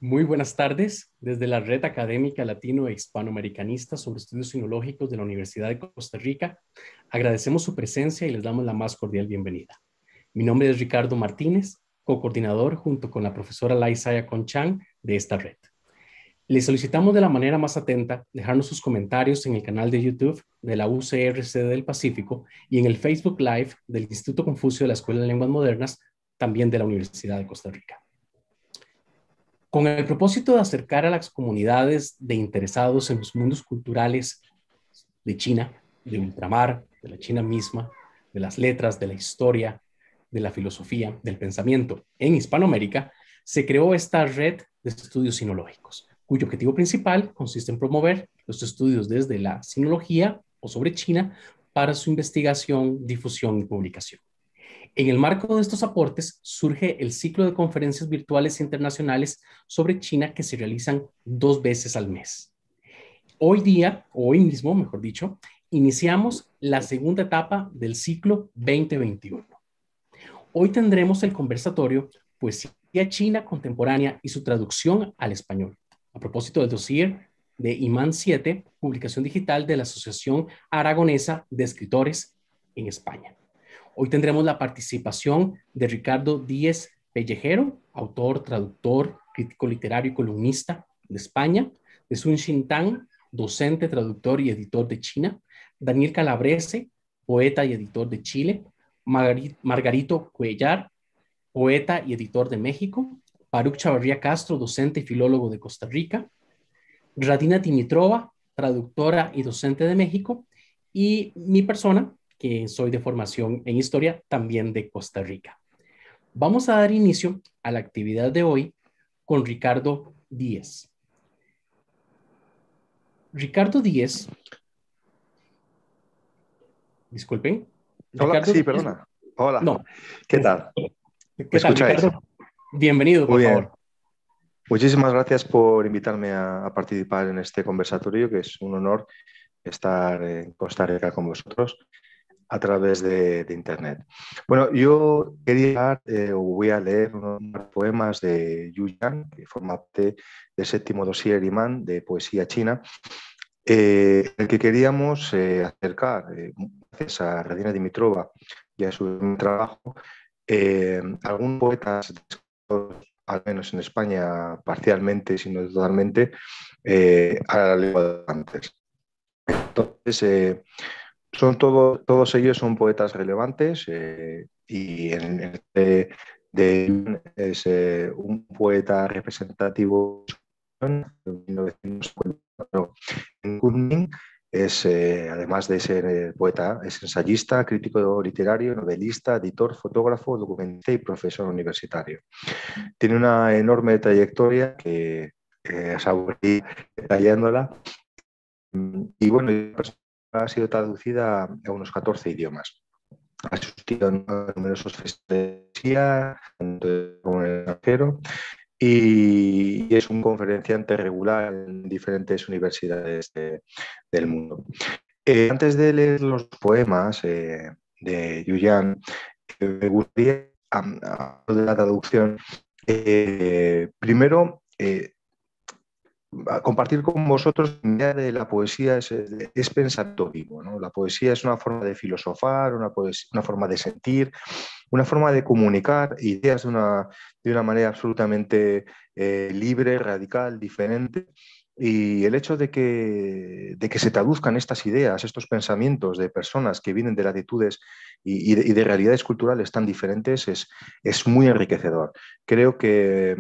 Muy buenas tardes. Desde la Red Académica Latino e Hispanoamericanista sobre Estudios Sinológicos de la Universidad de Costa Rica, agradecemos su presencia y les damos la más cordial bienvenida. Mi nombre es Ricardo Martínez, co-coordinador junto con la profesora Laisaya Conchan de esta red. Les solicitamos de la manera más atenta dejarnos sus comentarios en el canal de YouTube de la UCRC del Pacífico y en el Facebook Live del Instituto Confucio de la Escuela de Lenguas Modernas, también de la Universidad de Costa Rica. Con el propósito de acercar a las comunidades de interesados en los mundos culturales de China, de ultramar, de la China misma, de las letras, de la historia, de la filosofía, del pensamiento en Hispanoamérica, se creó esta red de estudios sinológicos, cuyo objetivo principal consiste en promover los estudios desde la sinología o sobre China para su investigación, difusión y publicación. En el marco de estos aportes surge el ciclo de conferencias virtuales internacionales sobre China que se realizan 2 veces al mes. Hoy mismo, mejor dicho, iniciamos la segunda etapa del ciclo 2021. Hoy tendremos el conversatorio Poesía China Contemporánea y su traducción al español, a propósito del dossier de Imán 7, publicación digital de la Asociación Aragonesa de Escritores en España. Hoy tendremos la participación de Ricardo Díez Pellejero, autor, traductor, crítico literario y columnista de España, de Sun Xintang, docente, traductor y editor de China, Daniel Calabrese, poeta y editor de Chile, Margarito Cuellar, poeta y editor de México, Baruch Chavarría Castro, docente y filólogo de Costa Rica, Radina Dimitrova, traductora y docente de México, y mi persona, que soy de formación en historia, también de Costa Rica. Vamos a dar inicio a la actividad de hoy con Ricardo Díez. Ricardo Díez, disculpen. Hola, Ricardo sí, Díez, perdona. Hola, no. ¿qué tal? ¿Me ¿Qué tal, escucháis? Ricardo? Bienvenido, Muy por bien. favor. Muchísimas gracias por invitarme a participar en este conversatorio, que es un honor estar en Costa Rica con vosotros a través de Internet. Bueno, yo quería, voy a leer unos poemas de Yu Yan, que forma parte del séptimo dossier Imán de poesía china, en el que queríamos acercar, gracias a Radina Dimitrova y a su trabajo, algunos poetas, al menos en España, parcialmente, si no totalmente, a la lengua de antes. Entonces, todos ellos son poetas relevantes y es un poeta representativo de 1954 en Kunming. Es, además de ser poeta, es ensayista, crítico literario, novelista, editor, fotógrafo, documentista y profesor universitario. Tiene una enorme trayectoria que os aburrí detallándola. Y bueno, ha sido traducida a unos 14 idiomas. Ha asistido a numerosos festivales de poesía, tanto como en el extranjero, y es un conferenciante regular en diferentes universidades del mundo. Antes de leer los poemas de Yuyan, me gustaría, de la traducción, primero compartir con vosotros la idea de la poesía es pensamiento vivo, ¿no? La poesía es una forma de filosofar, una forma de sentir, una forma de comunicar ideas de una manera absolutamente libre, radical, diferente. Y el hecho de que se traduzcan estas ideas, estos pensamientos de personas que vienen de latitudes y de realidades culturales tan diferentes es muy enriquecedor. Creo que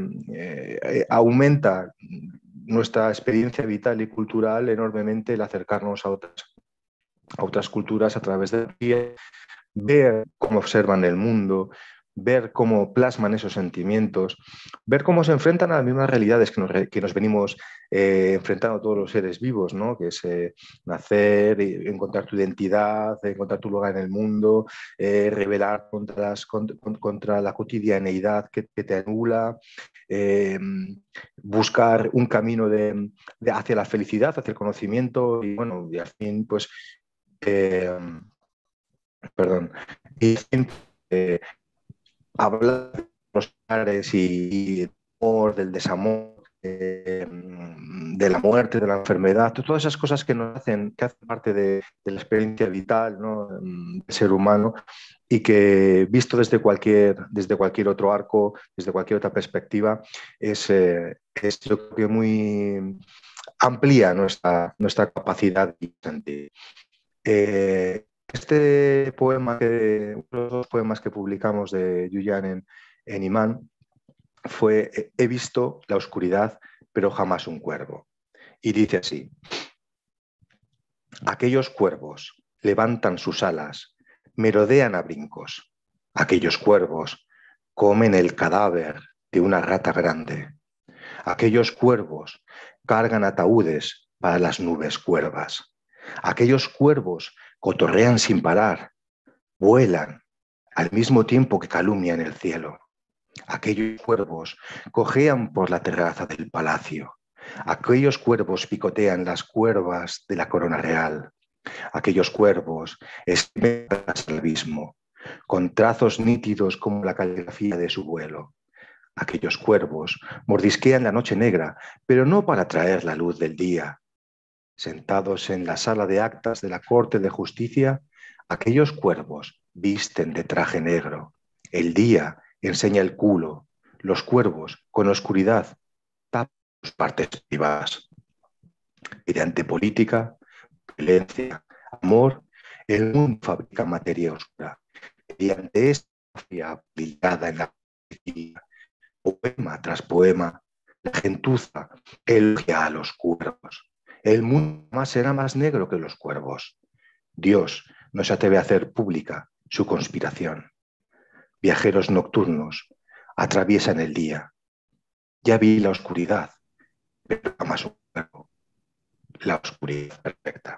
aumenta nuestra experiencia vital y cultural enormemente el acercarnos a otras culturas a través de la piel, ver cómo observan el mundo, ver cómo plasman esos sentimientos, ver cómo se enfrentan a las mismas realidades que nos venimos enfrentando todos los seres vivos, ¿no? Que es nacer, encontrar tu identidad, encontrar tu lugar en el mundo, rebelar contra la cotidianeidad que te anula, eh, buscar un camino hacia la felicidad, hacia el conocimiento y, bueno, y al fin, pues, eh, perdón, y hablar de los padres y del amor, del desamor, de la muerte, de la enfermedad, todas esas cosas que hacen parte de la experiencia vital, ¿no? Del ser humano, y que visto desde cualquier otro arco, desde cualquier otra perspectiva, es yo creo que muy amplía nuestra capacidad de sentir. Este poema, uno de los dos poemas que publicamos de Yuyan en Imán, fue He visto la oscuridad, pero jamás un cuervo. Y dice así: aquellos cuervos levantan sus alas, merodean a brincos. Aquellos cuervos comen el cadáver de una rata grande. Aquellos cuervos cargan ataúdes para las nubes cuervas. Aquellos cuervos cotorrean sin parar, vuelan al mismo tiempo que calumnian el cielo. Aquellos cuervos cojean por la terraza del palacio. Aquellos cuervos picotean las cuervas de la corona real. Aquellos cuervos escriben tras el abismo, con trazos nítidos como la caligrafía de su vuelo. Aquellos cuervos mordisquean la noche negra, pero no para traer la luz del día. Sentados en la sala de actas de la Corte de Justicia, aquellos cuervos visten de traje negro. El día enseña el culo. Los cuervos, con oscuridad, tapan sus partes privadas. Mediante política, violencia, amor, el mundo fabrica materia oscura. Mediante esta filosofía aplicada en la poesía, poema tras poema, la gentuza elogia a los cuervos. El mundo más será más negro que los cuervos. Dios no se atreve a hacer pública su conspiración. Viajeros nocturnos atraviesan el día. Ya vi la oscuridad, pero jamás un cuervo. La oscuridad perfecta.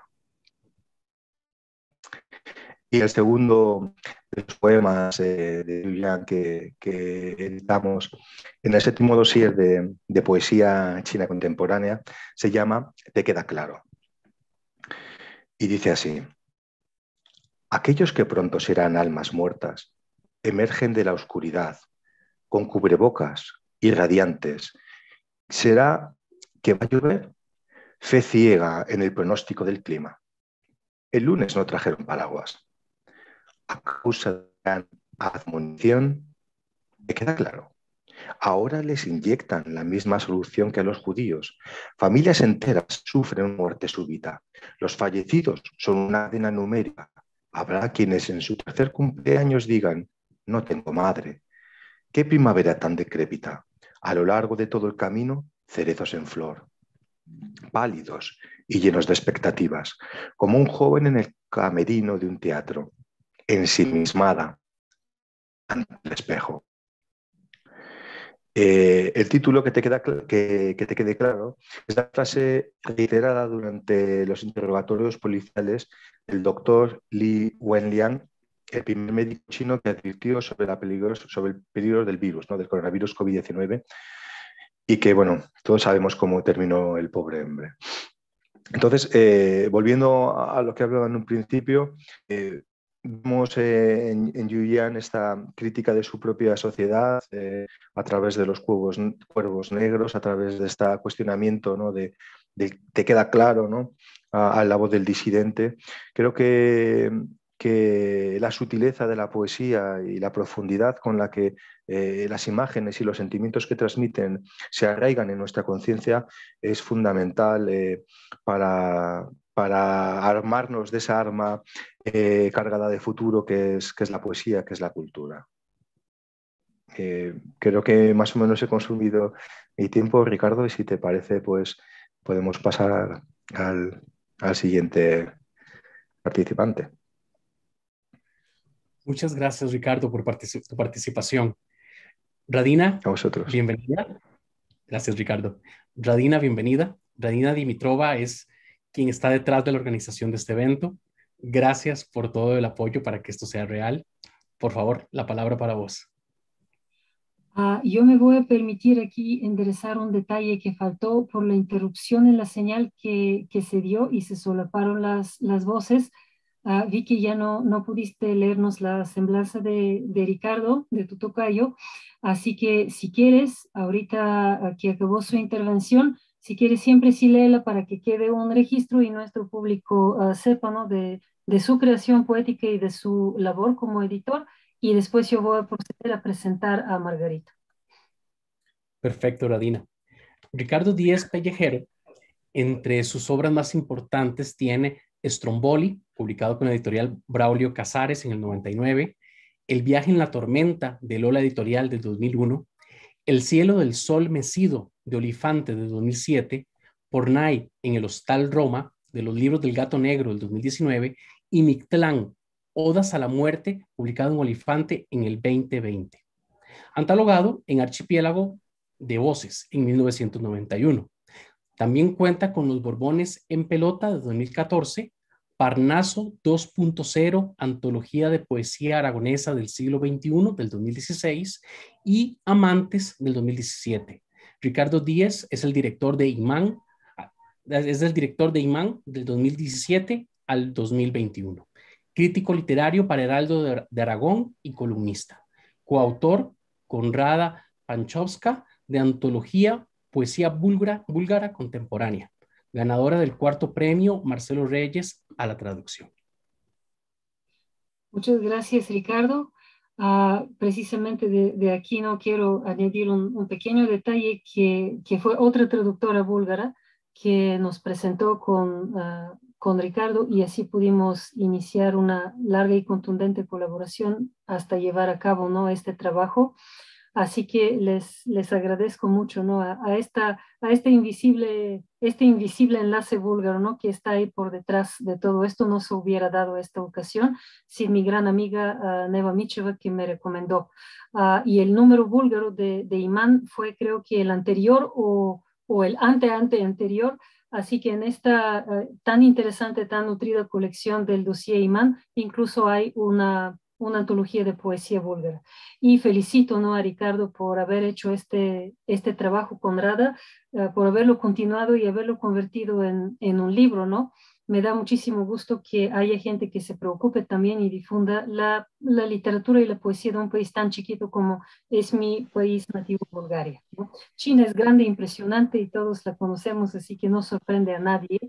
Y el segundo de los poemas de Yuyan que editamos en el séptimo dossier de poesía china contemporánea se llama Te queda claro. Y dice así: aquellos que pronto serán almas muertas emergen de la oscuridad con cubrebocas y radiantes. ¿Será que va a llover? Fe ciega en el pronóstico del clima. El lunes no trajeron paraguas. A causa de la admonición, ¿me queda claro? Ahora les inyectan la misma solución que a los judíos. Familias enteras sufren muerte súbita. Los fallecidos son una cadena numérica. Habrá quienes en su tercer cumpleaños digan: no tengo madre. ¿Qué primavera tan decrépita? A lo largo de todo el camino, cerezos en flor, pálidos y llenos de expectativas, como un joven en el camerino de un teatro, ensimismada ante el espejo. El título que te quede claro es la frase reiterada durante los interrogatorios policiales del doctor Li Wenliang, el primer médico chino que advirtió sobre el peligro del virus, ¿no? Del coronavirus COVID-19, y que, bueno, todos sabemos cómo terminó el pobre hombre. Entonces, volviendo a lo que hablaba en un principio, vemos en Yuyan esta crítica de su propia sociedad a través de los cuervos negros, a través de este cuestionamiento, ¿no? de te queda claro, ¿no? A la voz del disidente. Creo que la sutileza de la poesía y la profundidad con la que las imágenes y los sentimientos que transmiten se arraigan en nuestra conciencia es fundamental para armarnos de esa arma cargada de futuro que es la poesía, que es la cultura. Creo que más o menos he consumido mi tiempo, Ricardo, y si te parece, pues podemos pasar al siguiente participante. Muchas gracias, Ricardo, por tu participación. Radina, A vosotros. bienvenida. Gracias, Ricardo. Radina, bienvenida. Radina Dimitrova es quien está detrás de la organización de este evento. Gracias por todo el apoyo para que esto sea real. Por favor, la palabra para vos. Yo me voy a permitir aquí enderezar un detalle que faltó por la interrupción en la señal que se dio y se solaparon las voces. Vi que ya no pudiste leernos la semblanza de Ricardo, de tu tocayo, así que si quieres, ahorita que acabó su intervención, si quieres siempre sí léela para que quede un registro y nuestro público sepa, ¿no? De su creación poética y de su labor como editor, y después yo voy a proceder a presentar a Margarita. Perfecto, Radina. Ricardo Díez Pellejero, entre sus obras más importantes tiene Stromboli, publicado con la editorial Braulio Casares en el 99, El viaje en la tormenta, de Lola Editorial del 2001, El cielo del sol mecido, de Olifante del 2007, Pornay en el Hostal Roma, de los libros del Gato Negro del 2019, y Mictlán, Odas a la muerte, publicado en Olifante en el 2020. Analogado en Archipiélago de Voces en 1991. También cuenta con Los Borbones en Pelota de 2014, Parnaso 2.0, Antología de Poesía Aragonesa del siglo XXI del 2016 y Amantes del 2017. Ricardo Díez es el director de Imán, del 2017 al 2021. Crítico literario para Heraldo de Aragón y columnista. Coautor con Rada Panchovska de Antología Poesía búlgara contemporánea, ganadora del 4º premio Marcelo Reyes a la traducción. Muchas gracias, Ricardo. Precisamente de aquí no quiero añadir un pequeño detalle que fue otra traductora búlgara que nos presentó con Ricardo, y así pudimos iniciar una larga y contundente colaboración hasta llevar a cabo, ¿no?, este trabajo. Así que les agradezco mucho, ¿no?, a este invisible enlace búlgaro, ¿no?, que está ahí por detrás de todo esto. No se hubiera dado esta ocasión sin mi gran amiga Neva Micheva, que me recomendó. Y el número búlgaro de Imán fue, creo que el anterior o el anterior. Así que en esta tan interesante, tan nutrida colección del dossier Imán, incluso hay una antología de poesía búlgara. Y felicito, ¿no?, a Ricardo por haber hecho este trabajo con Rada, por haberlo continuado y haberlo convertido en un libro, ¿no? Me da muchísimo gusto que haya gente que se preocupe también y difunda la literatura y la poesía de un país tan chiquito como es mi país nativo, Bulgaria, ¿no? China es grande, impresionante y todos la conocemos, así que no sorprende a nadie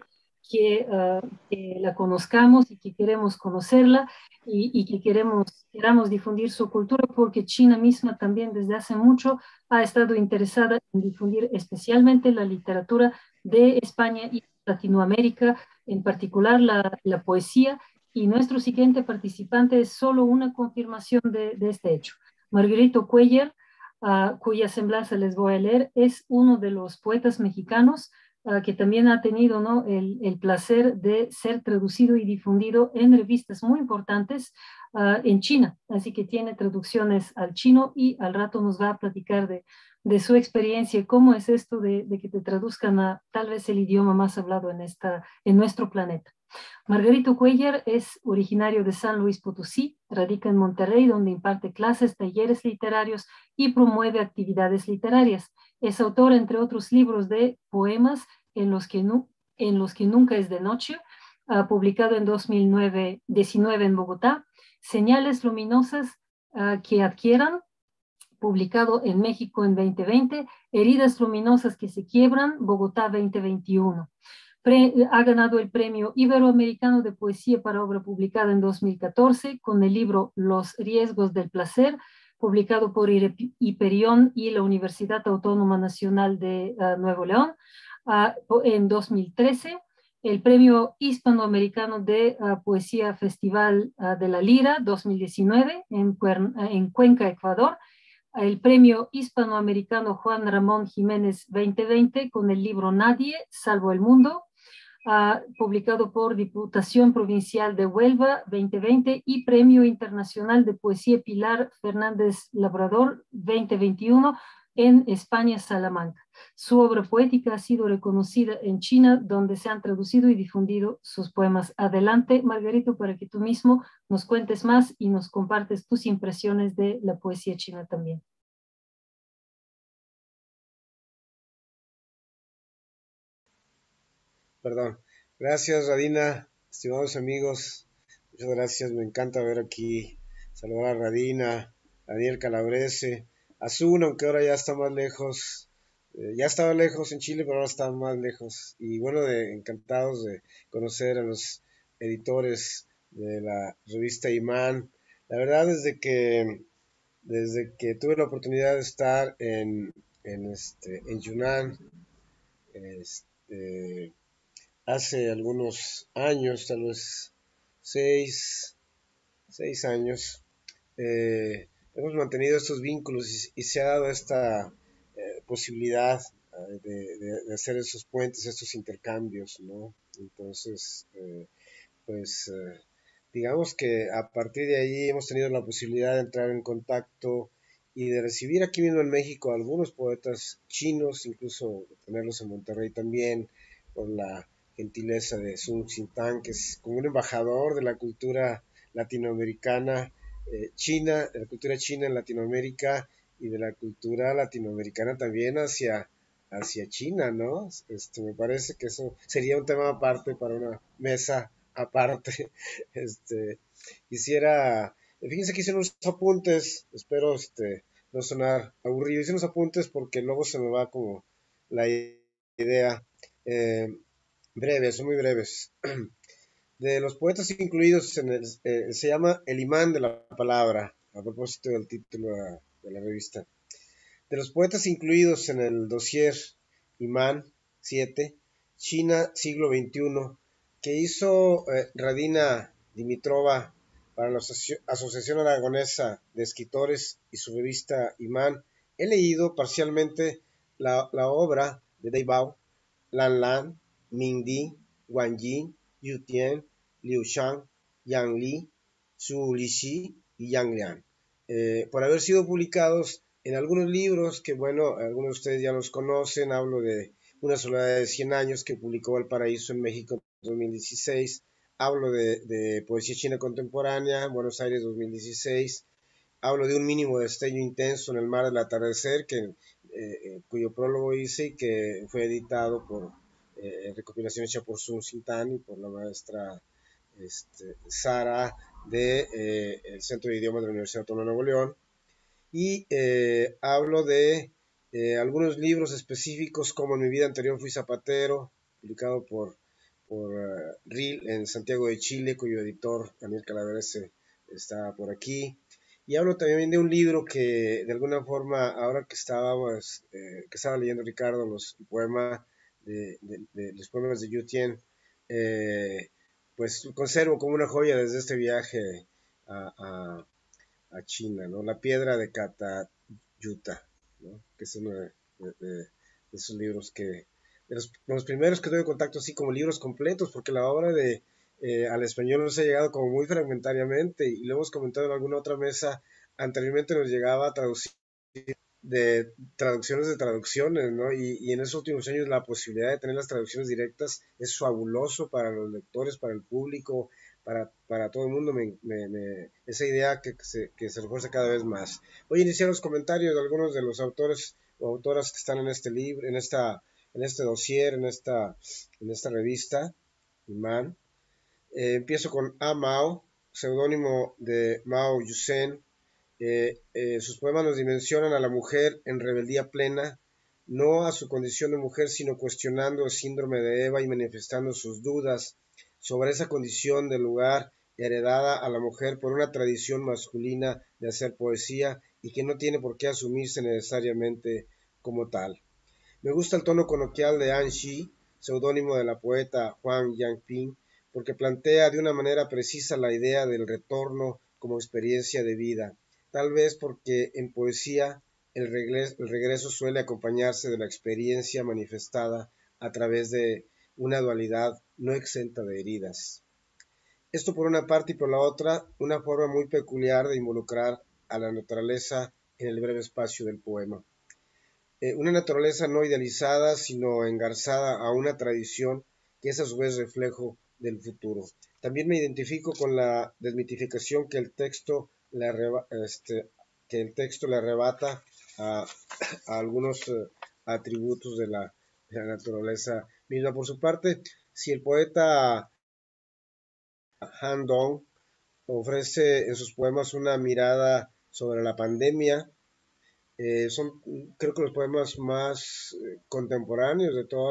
que la conozcamos y que queremos conocerla y que queramos difundir su cultura, porque China misma también desde hace mucho ha estado interesada en difundir especialmente la literatura de España y Latinoamérica, en particular la poesía, y nuestro siguiente participante es solo una confirmación de este hecho. Margarito Cuellar, cuya semblanza les voy a leer, es uno de los poetas mexicanos que también ha tenido, ¿no?, el placer de ser traducido y difundido en revistas muy importantes en China. Así que tiene traducciones al chino y al rato nos va a platicar de su experiencia, cómo es esto de que te traduzcan a tal vez el idioma más hablado en nuestro planeta. Margarito Cuellar es originario de San Luis Potosí, radica en Monterrey, donde imparte clases, talleres literarios y promueve actividades literarias. Es autor, entre otros libros, de poemas en los que nunca es de noche, publicado en 2019 en Bogotá, Señales luminosas que adquieran, publicado en México en 2020, Heridas luminosas que se quiebran, Bogotá 2021. Ha ganado el Premio Iberoamericano de Poesía para obra publicada en 2014 con el libro Los riesgos del placer, publicado por Hiperión y la Universidad Autónoma Nacional de Nuevo León. En 2013, el Premio Hispanoamericano de Poesía Festival de la Lira 2019 en Cuenca, Ecuador. El Premio Hispanoamericano Juan Ramón Jiménez 2020 con el libro Nadie, salvo el mundo, publicado por Diputación Provincial de Huelva 2020, y Premio Internacional de Poesía Pilar Fernández Labrador 2021 en España, Salamanca. Su obra poética ha sido reconocida en China, donde se han traducido y difundido sus poemas. Adelante, Margarito, para que tú mismo nos cuentes más y nos compartes tus impresiones de la poesía china también. Perdón. Gracias, Radina, estimados amigos Muchas gracias, me encanta ver aquí, saludar a Radina, a Daniel Calabrese, a Zuna, aunque ahora ya está más lejos, ya estaba lejos en Chile, pero ahora está más lejos. Y bueno, encantados de conocer a los editores de la revista Imán. La verdad, desde que tuve la oportunidad de estar en Yunnan, este, hace algunos años, tal vez 6 años, hemos mantenido estos vínculos y se ha dado esta posibilidad de hacer esos puentes, estos intercambios, ¿no? Entonces, pues digamos que a partir de ahí hemos tenido la posibilidad de entrar en contacto y de recibir aquí mismo en México a algunos poetas chinos, incluso tenerlos en Monterrey también, por la gentileza de Sun Xintang, que es como un embajador de la cultura latinoamericana china, de la cultura china en Latinoamérica y de la cultura latinoamericana también hacia China, ¿no? Me parece que eso sería un tema aparte para una mesa aparte. Este, fíjense que hice unos apuntes, espero no sonar aburrido, hice unos apuntes porque luego se me va como la idea. Eh, Breves, son muy breves. De los poetas incluidos se llama El imán de la palabra, a propósito del título de la revista. De los poetas incluidos en el dossier Imán 7, China, siglo XXI, que hizo Radina Dimitrova para la Asociación Aragonesa de Escritores y su revista Imán, he leído parcialmente la obra de Dai Bao, Lan Lan, Ming Di, Wang Yi, Yu Tian, Liu Shang, Yang Li, Zhu Lixi y Yang Lian, por haber sido publicados en algunos libros que, bueno, algunos de ustedes ya los conocen. Hablo de Una soledad de 100 años, que publicó Valparaíso en México en 2016. Hablo de Poesía China Contemporánea, Buenos Aires 2016. Hablo de Un mínimo destello intenso en el mar del atardecer, cuyo prólogo hice y que fue editado por recopilación hecha por Sun Xintang y por la maestra Sara del Centro de Idiomas de la Universidad Autónoma de Nuevo León. Y hablo de algunos libros específicos, como En mi vida anterior fui zapatero, publicado por RIL en Santiago de Chile, cuyo editor Daniel Calabrese está por aquí. Y hablo también de un libro que de alguna forma, ahora que estaba leyendo Ricardo los poemas de Yu Tien, pues conservo como una joya desde este viaje a China, ¿no? La piedra de Catayuta, ¿no? Que es uno de esos libros los primeros que tuve contacto así como libros completos, porque la obra al español nos ha llegado como muy fragmentariamente, y lo hemos comentado en alguna otra mesa. Anteriormente nos llegaba a traducir de traducciones de traducciones, ¿no? Y en esos últimos años la posibilidad de tener las traducciones directas es fabuloso para los lectores, para el público, para todo el mundo. Esa idea que se refuerza cada vez más. Voy a iniciar los comentarios de algunos de los autores o autoras que están en este libro, en este dossier, en esta revista, Imán. Empiezo con A. Mao, seudónimo de Mao Yusen. Sus poemas nos dimensionan a la mujer en rebeldía plena, no a su condición de mujer, sino cuestionando el síndrome de Eva y manifestando sus dudas sobre esa condición de lugar heredada a la mujer por una tradición masculina de hacer poesía y que no tiene por qué asumirse necesariamente como tal. Me gusta el tono coloquial de An Shi, seudónimo de la poeta Huang Yangping, porque plantea de una manera precisa la idea del retorno como experiencia de vida, tal vez porque en poesía el regreso suele acompañarse de la experiencia manifestada a través de una dualidad no exenta de heridas. Esto por una parte, y por la otra, una forma muy peculiar de involucrar a la naturaleza en el breve espacio del poema. Una naturaleza no idealizada, sino engarzada a una tradición que es a su vez reflejo del futuro. También me identifico con la desmitificación que el texto le arrebata a algunos atributos de la naturaleza misma. Por su parte, si el poeta Han Dong ofrece en sus poemas una mirada sobre la pandemia. Son, creo que los poemas más contemporáneos de toda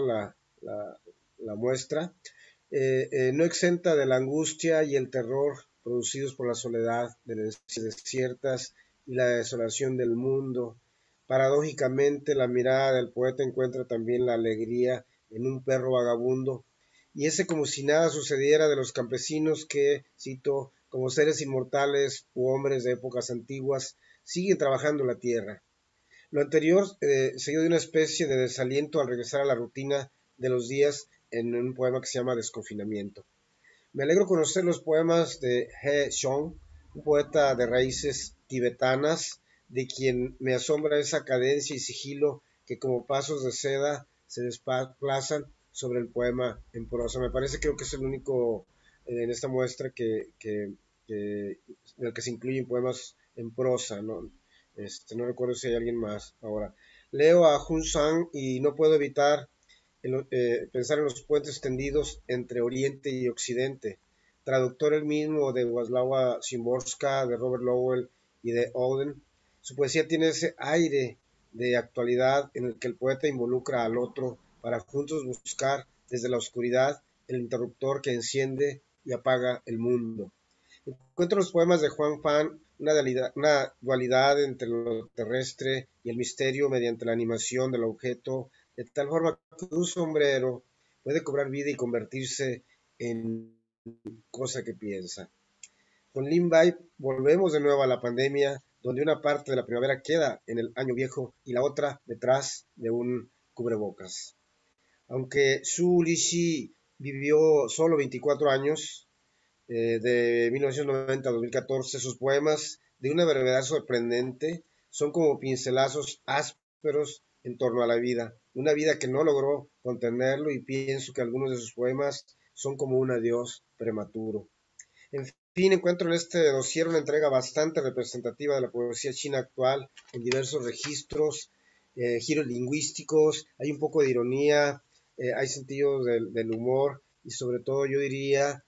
la muestra, no exenta de la angustia y el terror producidos por la soledad de las desiertas y la desolación del mundo. Paradójicamente, la mirada del poeta encuentra también la alegría en un perro vagabundo, y ese como si nada sucediera de los campesinos que, cito, como seres inmortales u hombres de épocas antiguas, siguen trabajando la tierra. Lo anterior seguido de una especie de desaliento al regresar a la rutina de los días en un poema que se llama Desconfinamiento. Me alegro conocer los poemas de He Xiong, un poeta de raíces tibetanas, de quien me asombra esa cadencia y sigilo que como pasos de seda se desplazan sobre el poema en prosa. Me parece, creo que es el único en esta muestra en el que se incluyen poemas en prosa, ¿no? No recuerdo si hay alguien más ahora. Leo a Hun Sang y no puedo evitar pensar en los puentes tendidos entre Oriente y Occidente. Traductor el mismo de Wisława Szymborska, de Robert Lowell y de Auden, su poesía tiene ese aire de actualidad en el que el poeta involucra al otro para juntos buscar desde la oscuridad el interruptor que enciende y apaga el mundo. Encuentro en los poemas de Juan Fan una dualidad entre lo terrestre y el misterio mediante la animación del objeto, de tal forma que un sombrero puede cobrar vida y convertirse en cosa que piensa. Con Lin Bai volvemos de nuevo a la pandemia, donde una parte de la primavera queda en el año viejo y la otra detrás de un cubrebocas. Aunque Su Lishi vivió solo 24 años, de 1990 a 2014, sus poemas, de una brevedad sorprendente, son como pincelazos ásperos en torno a la vida, una vida que no logró contenerlo, y pienso que algunos de sus poemas son como un adiós prematuro. En fin, encuentro en este dossier una entrega bastante representativa de la poesía china actual, en diversos registros, giros lingüísticos, hay un poco de ironía, hay sentido del humor, y sobre todo yo diría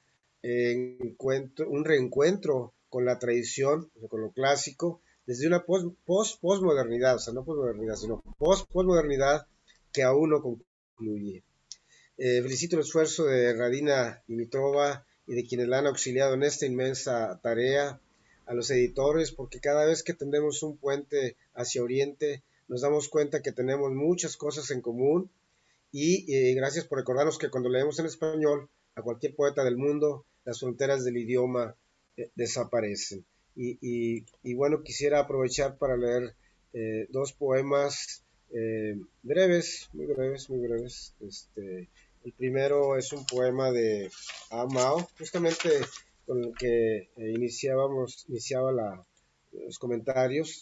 un reencuentro con la tradición, o sea, con lo clásico, desde una postmodernidad, o sea, no posmodernidad, sino postmodernidad que aún no concluye. Felicito el esfuerzo de Radina Dimitrova y de quienes la han auxiliado en esta inmensa tarea, a los editores, porque cada vez que tendemos un puente hacia Oriente, nos damos cuenta que tenemos muchas cosas en común, y gracias por recordarnos que cuando leemos en español a cualquier poeta del mundo, las fronteras del idioma desaparecen. Y bueno, quisiera aprovechar para leer dos poemas breves, muy breves, muy breves. El primero es un poema de A Mao, justamente con el que iniciaba los comentarios,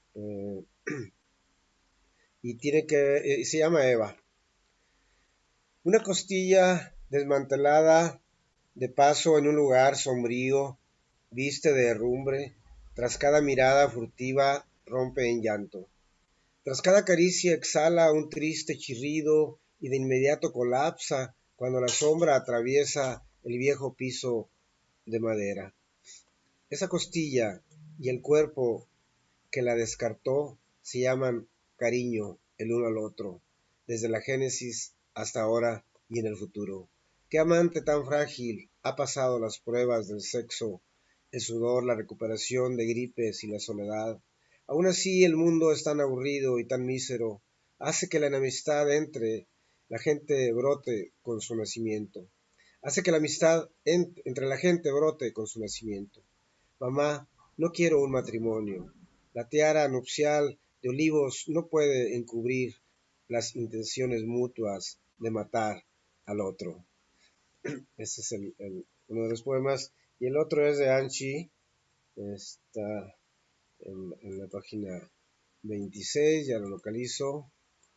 y se llama Eva. Una costilla desmantelada de paso en un lugar sombrío, viste de herrumbre, tras cada mirada furtiva rompe en llanto. Tras cada caricia exhala un triste chirrido y de inmediato colapsa cuando la sombra atraviesa el viejo piso de madera. Esa costilla y el cuerpo que la descartó se llaman cariño el uno al otro, desde la génesis hasta ahora y en el futuro. ¿Qué amante tan frágil ha pasado las pruebas del sexo, el sudor, la recuperación de gripes y la soledad? Aún así el mundo es tan aburrido y tan mísero, hace que la enemistad entre la gente brote con su nacimiento. Hace que la amistad entre la gente brote con su nacimiento. Mamá, no quiero un matrimonio. La tiara nupcial de olivos no puede encubrir las intenciones mutuas de matar al otro. Ese es uno de los poemas. Y el otro es de Anchi, está en la página 26, ya lo localizo,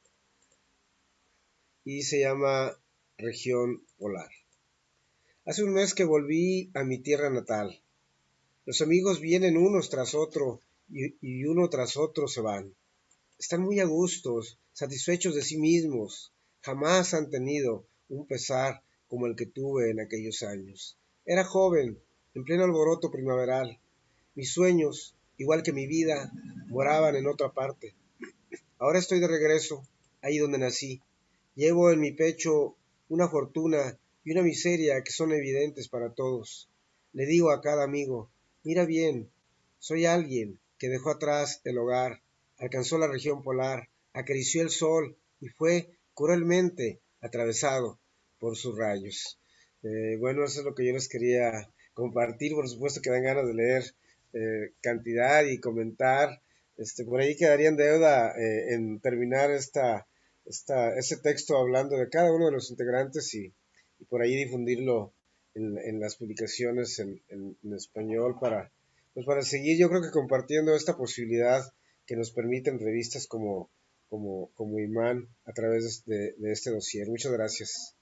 y se llama Región Polar. Hace un mes que volví a mi tierra natal. Los amigos vienen unos tras otro y uno tras otro se van. Están muy a gustos, satisfechos de sí mismos. Jamás han tenido un pesar como el que tuve en aquellos años. Era joven, en pleno alboroto primaveral. Mis sueños, igual que mi vida, moraban en otra parte. Ahora estoy de regreso, ahí donde nací. Llevo en mi pecho una fortuna y una miseria que son evidentes para todos. Le digo a cada amigo, mira bien, soy alguien que dejó atrás el hogar, alcanzó la región polar, acarició el sol y fue cruelmente atravesado por sus rayos. Bueno, eso es lo que yo les quería compartir. Por supuesto que dan ganas de leer cantidad y comentar. Por ahí quedaría en deuda en terminar ese texto hablando de cada uno de los integrantes y por ahí difundirlo en las publicaciones en español pues para seguir, yo creo que compartiendo esta posibilidad que nos permiten revistas como Imán a través de este dossier. Muchas gracias.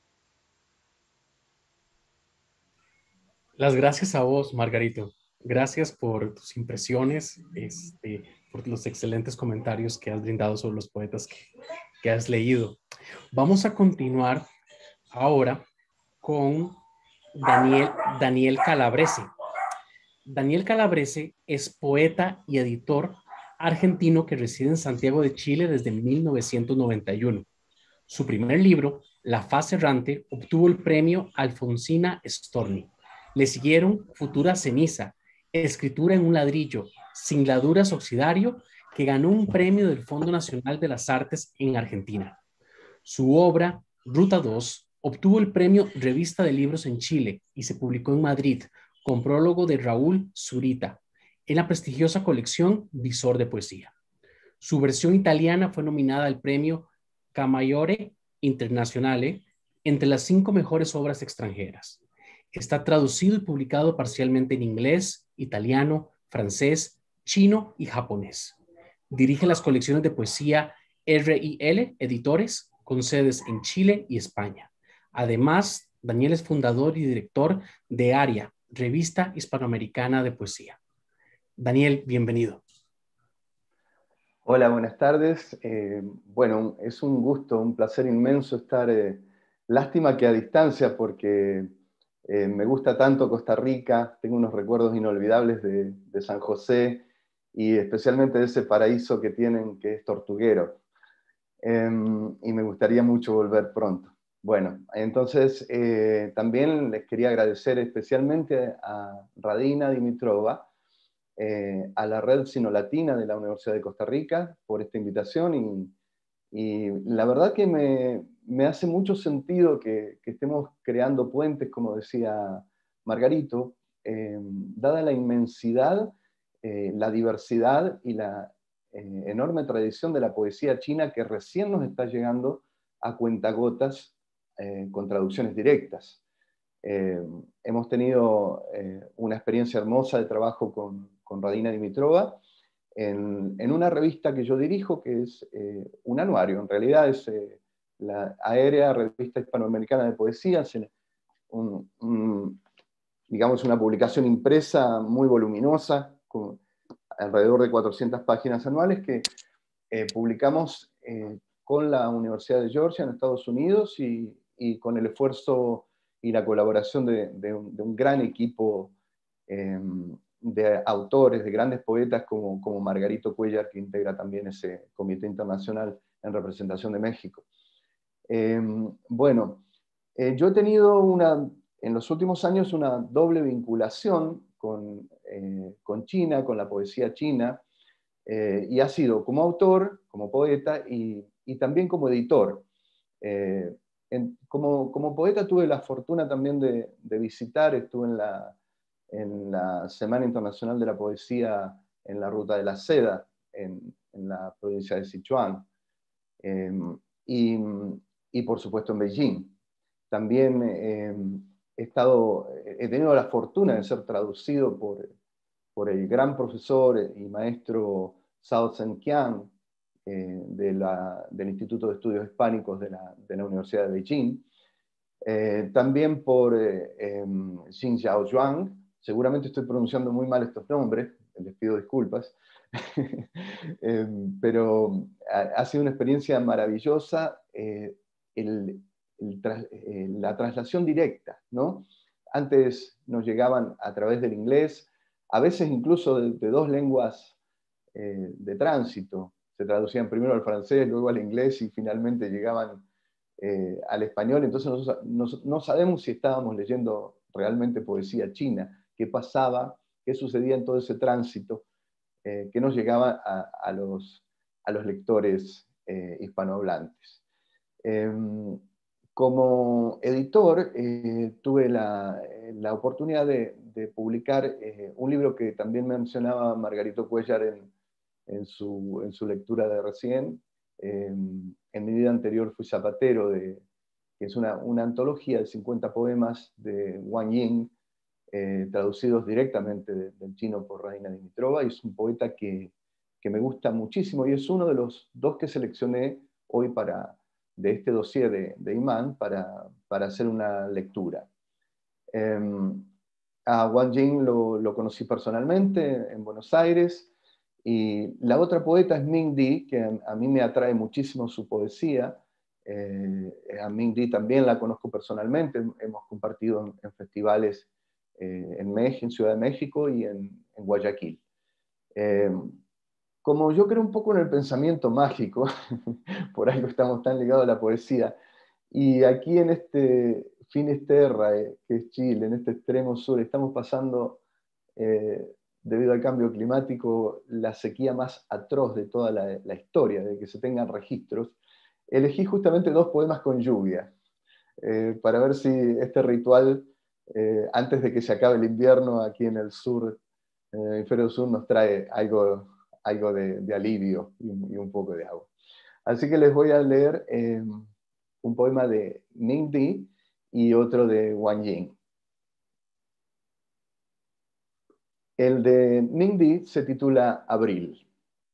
Las gracias a vos, Margarito. Gracias por tus impresiones, por los excelentes comentarios que has brindado sobre los poetas que has leído. Vamos a continuar ahora con Daniel Calabrese. Daniel Calabrese es poeta y editor argentino que reside en Santiago de Chile desde 1991. Su primer libro, La faz errante, obtuvo el premio Alfonsina Storni. Le siguieron Futura ceniza, Escritura en un ladrillo, Singladuras oxidario, que ganó un premio del Fondo Nacional de las Artes en Argentina. Su obra, Ruta 2, obtuvo el premio Revista de Libros en Chile y se publicó en Madrid, con prólogo de Raúl Zurita, en la prestigiosa colección Visor de Poesía. Su versión italiana fue nominada al premio Camaiore Internazionale entre las 5 mejores obras extranjeras. Está traducido y publicado parcialmente en inglés, italiano, francés, chino y japonés. Dirige las colecciones de poesía RIL Editores, con sedes en Chile y España. Además, Daniel es fundador y director de ARIA, Revista Hispanoamericana de Poesía. Daniel, bienvenido. Hola, buenas tardes. Bueno, es un gusto, un placer inmenso estar, lástima que a distancia, porque me gusta tanto Costa Rica, tengo unos recuerdos inolvidables de San José y especialmente de ese paraíso que tienen, que es Tortuguero. Y me gustaría mucho volver pronto. Bueno, entonces también les quería agradecer especialmente a Radina Dimitrova, a la Red Sino-Latina de la Universidad de Costa Rica por esta invitación y la verdad que me hace mucho sentido que estemos creando puentes, como decía Margarito, dada la inmensidad, la diversidad y la enorme tradición de la poesía china que recién nos está llegando a cuentagotas con traducciones directas. Hemos tenido una experiencia hermosa de trabajo con Radina Dimitrova en una revista que yo dirijo, que es un anuario, en realidad es la Aérea Revista Hispanoamericana de Poesía, digamos una publicación impresa muy voluminosa, con alrededor de 400 páginas anuales que publicamos con la Universidad de Georgia en Estados Unidos y con el esfuerzo y la colaboración de un gran equipo de autores, de grandes poetas como Margarito Cuéllar, que integra también ese comité internacional en representación de México. Bueno, yo he tenido en los últimos años una doble vinculación con China, con la poesía china, y ha sido como autor, como poeta y también como editor. Como poeta tuve la fortuna también de visitar, estuve en la Semana Internacional de la Poesía en la Ruta de la Seda, en la provincia de Sichuan, y por supuesto en Beijing. También he tenido la fortuna de ser traducido por el gran profesor y maestro Zhao Zhenqiang del Instituto de Estudios Hispánicos de la Universidad de Beijing. También por Xin Xiaozhuang. Seguramente estoy pronunciando muy mal estos nombres, les pido disculpas, pero ha sido una experiencia maravillosa la traslación directa, ¿no? Antes nos llegaban a través del inglés, a veces incluso de dos lenguas de tránsito. Se traducían primero al francés, luego al inglés y finalmente llegaban al español. Entonces nosotros no sabemos si estábamos leyendo realmente poesía china, qué pasaba, qué sucedía en todo ese tránsito que nos llegaba a los lectores hispanohablantes. Como editor, tuve la oportunidad de publicar un libro que también mencionaba Margarito Cuéllar en su lectura de recién. En mi vida anterior fui zapatero, que es una antología de 50 poemas de Wang Ying, traducidos directamente del chino por Raina Dimitrova, y es un poeta que me gusta muchísimo, y es uno de los dos que seleccioné hoy de este dossier de Imán para hacer una lectura. A Wang Ying lo conocí personalmente en Buenos Aires, y la otra poeta es Minh Di, que a mí me atrae muchísimo su poesía. A Minh Di también la conozco personalmente, hemos compartido en festivales en Ciudad de México y en Guayaquil. Como yo creo un poco en el pensamiento mágico, por algo estamos tan ligados a la poesía, y aquí en este Finisterre, que es Chile, en este extremo sur, estamos pasando, debido al cambio climático, la sequía más atroz de toda la historia, de que se tengan registros. Elegí justamente dos poemas con lluvia, para ver si este ritual, antes de que se acabe el invierno aquí en el sur, en el hemisferio sur, nos trae algo de alivio y un poco de agua. Así que les voy a leer un poema de Minh Di y otro de Wang Ying. El de Minh Di se titula Abril.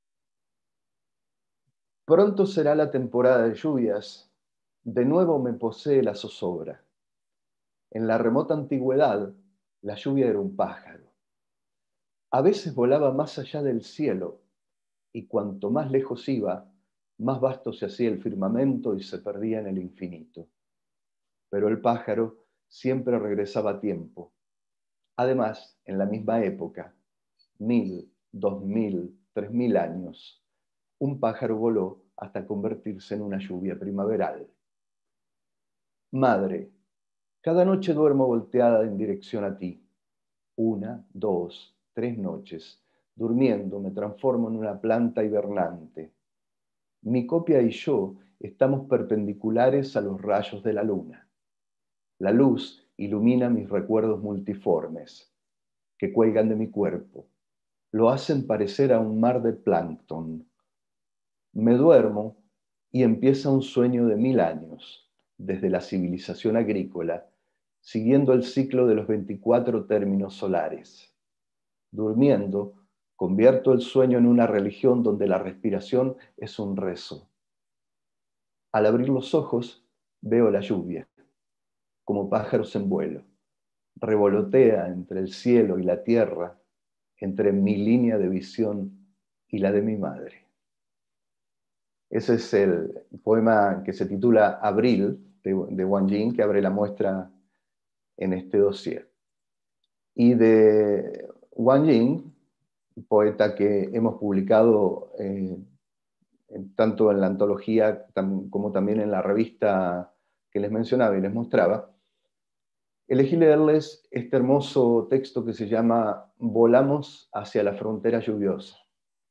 Pronto será la temporada de lluvias, de nuevo me posee la zozobra. En la remota antigüedad, la lluvia era un pájaro. A veces volaba más allá del cielo, y cuanto más lejos iba, más vasto se hacía el firmamento y se perdía en el infinito. Pero el pájaro siempre regresaba a tiempo. Además, en la misma época, 1000, 2000, 3000 años, un pájaro voló hasta convertirse en una lluvia primaveral. Madre, cada noche duermo volteada en dirección a ti. 1, 2, 3 noches. Durmiendo me transformo en una planta hibernante. Mi copia y yo estamos perpendiculares a los rayos de la luna. La luz ilumina mis recuerdos multiformes, que cuelgan de mi cuerpo. Lo hacen parecer a un mar de plancton. Me duermo y empieza un sueño de 1000 años, desde la civilización agrícola, siguiendo el ciclo de los 24 términos solares. Durmiendo, convierto el sueño en una religión donde la respiración es un rezo. Al abrir los ojos, veo la lluvia, como pájaros en vuelo. Revolotea entre el cielo y la tierra, entre mi línea de visión y la de mi madre. Ese es el poema que se titula Abril, de Wang Ying, que abre la muestra en este dossier. Y de Wang Ying, poeta que hemos publicado tanto en la antología como también en la revista que les mencionaba y les mostraba, elegí leerles este hermoso texto que se llama Volamos hacia la frontera lluviosa.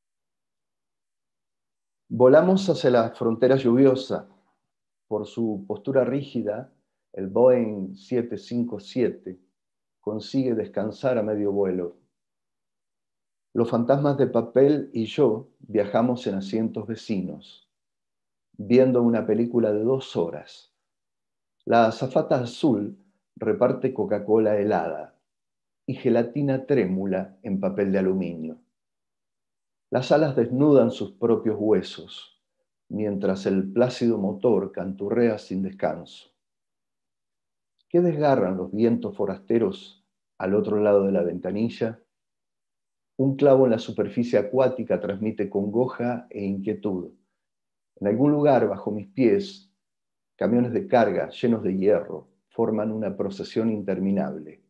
Volamos hacia la frontera lluviosa. Por su postura rígida, el Boeing 757 consigue descansar a medio vuelo. Los fantasmas de papel y yo viajamos en asientos vecinos, viendo una película de 2 horas. La azafata azul reparte Coca-Cola helada y gelatina trémula en papel de aluminio. Las alas desnudan sus propios huesos, mientras el plácido motor canturrea sin descanso. ¿Qué desgarran los vientos forasteros al otro lado de la ventanilla? Un clavo en la superficie acuática transmite congoja e inquietud. En algún lugar bajo mis pies, camiones de carga llenos de hierro forman una procesión interminable.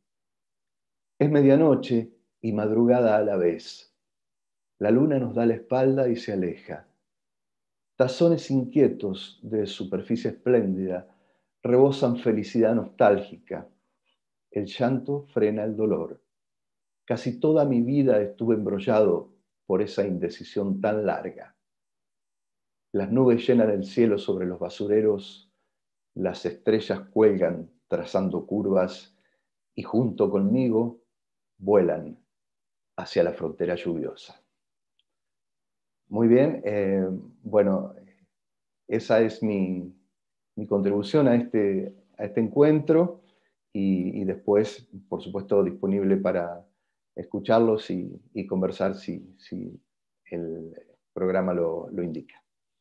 Es medianoche y madrugada a la vez. La luna nos da la espalda y se aleja. Tazones inquietos de superficie espléndida rebosan felicidad nostálgica. El llanto frena el dolor. Casi toda mi vida estuve embrollado por esa indecisión tan larga. Las nubes llenan el cielo sobre los basureros, las estrellas cuelgan trazando curvas y junto conmigo vuelan hacia la frontera lluviosa. Muy bien, bueno, esa es mi contribución a este encuentro y después, por supuesto, disponible para escucharlos y conversar si el programa lo indica.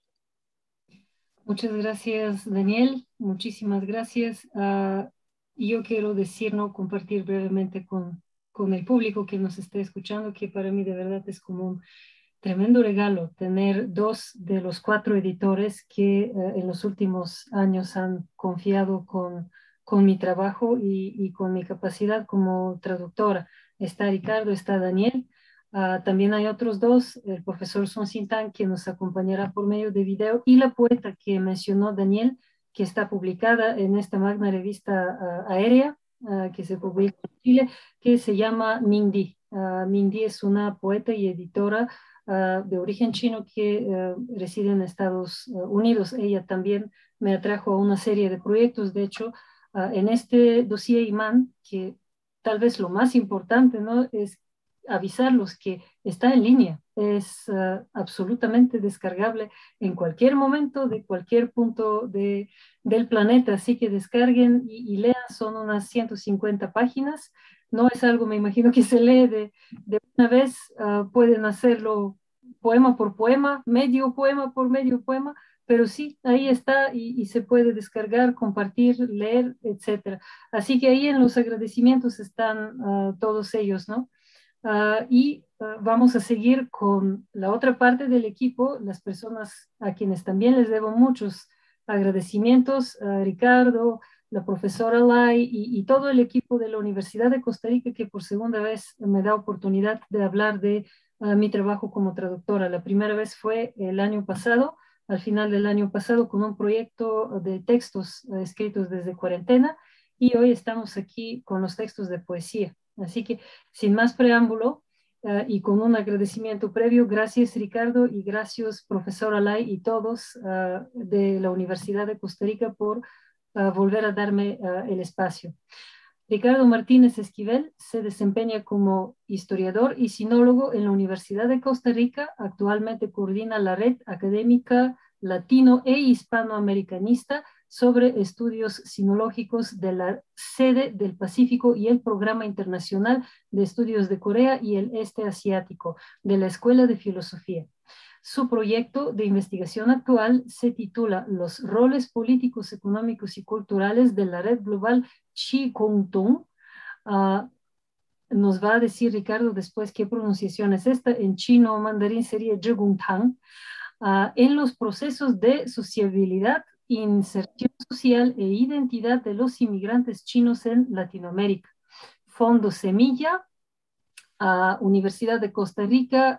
Muchas gracias, Daniel. Muchísimas gracias. Y yo quiero decir, ¿no? Compartir brevemente con el público que nos esté escuchando, que para mí de verdad es como un tremendo regalo tener 2 de los 4 editores que en los últimos años han confiado con mi trabajo y con mi capacidad como traductora. Está Ricardo, está Daniel. También hay otros 2, el profesor Sun Sin Tan, que nos acompañará por medio de video, y la poeta que mencionó Daniel, que está publicada en esta magna revista aérea, que se publica en Chile, que se llama Mindy. Mindy es una poeta y editora de origen chino que reside en Estados Unidos. Ella también me atrajo a una serie de proyectos. De hecho, en este dossier Imán, que tal vez lo más importante, ¿no?, es avisarlos que está en línea, es absolutamente descargable en cualquier momento, de cualquier punto del planeta, así que descarguen y lean, son unas 150 páginas, no es algo, me imagino, que se lee de una vez, pueden hacerlo poema por poema, medio poema por medio poema, pero sí, ahí está y se puede descargar, compartir, leer, etc. Así que ahí en los agradecimientos están todos ellos, ¿no? Vamos a seguir con la otra parte del equipo, las personas a quienes también les debo muchos agradecimientos, a Ricardo, la profesora Lai y todo el equipo de la Universidad de Costa Rica, que por segunda vez me da oportunidad de hablar de mi trabajo como traductora. La primera vez fue el año pasado, al final del año pasado, con un proyecto de textos escritos desde cuarentena, y hoy estamos aquí con los textos de poesía. Así que, sin más preámbulo, y con un agradecimiento previo, gracias Ricardo y gracias profesor Alay y todos de la Universidad de Costa Rica por volver a darme el espacio. Ricardo Martínez Esquivel se desempeña como historiador y sinólogo en la Universidad de Costa Rica. Actualmente coordina la red académica latino e hispanoamericanista sobre estudios sinológicos de la sede del Pacífico y el Programa Internacional de Estudios de Corea y el Este Asiático de la Escuela de Filosofía. Su proyecto de investigación actual se titula Los roles políticos, económicos y culturales de la red global Chi-Kung-Tung. Nos va a decir Ricardo después qué pronunciación es esta. En chino o mandarín sería Zhigong-Tang. En los procesos de sociabilidad, inserción social e identidad de los inmigrantes chinos en Latinoamérica. Fondo Semilla, Universidad de Costa Rica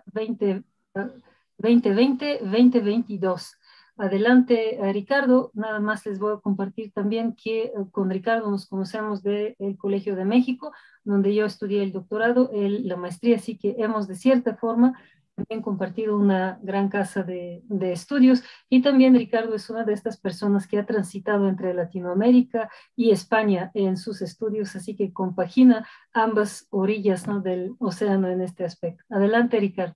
2020-2022. Adelante, Ricardo. Nada más les voy a compartir también que con Ricardo nos conocemos del Colegio de México, donde yo estudié el doctorado, la maestría, así que hemos de cierta forma también compartido una gran casa de estudios, y también Ricardo es una de estas personas que ha transitado entre Latinoamérica y España en sus estudios, así que compagina ambas orillas, ¿no?, del océano en este aspecto. Adelante, Ricardo.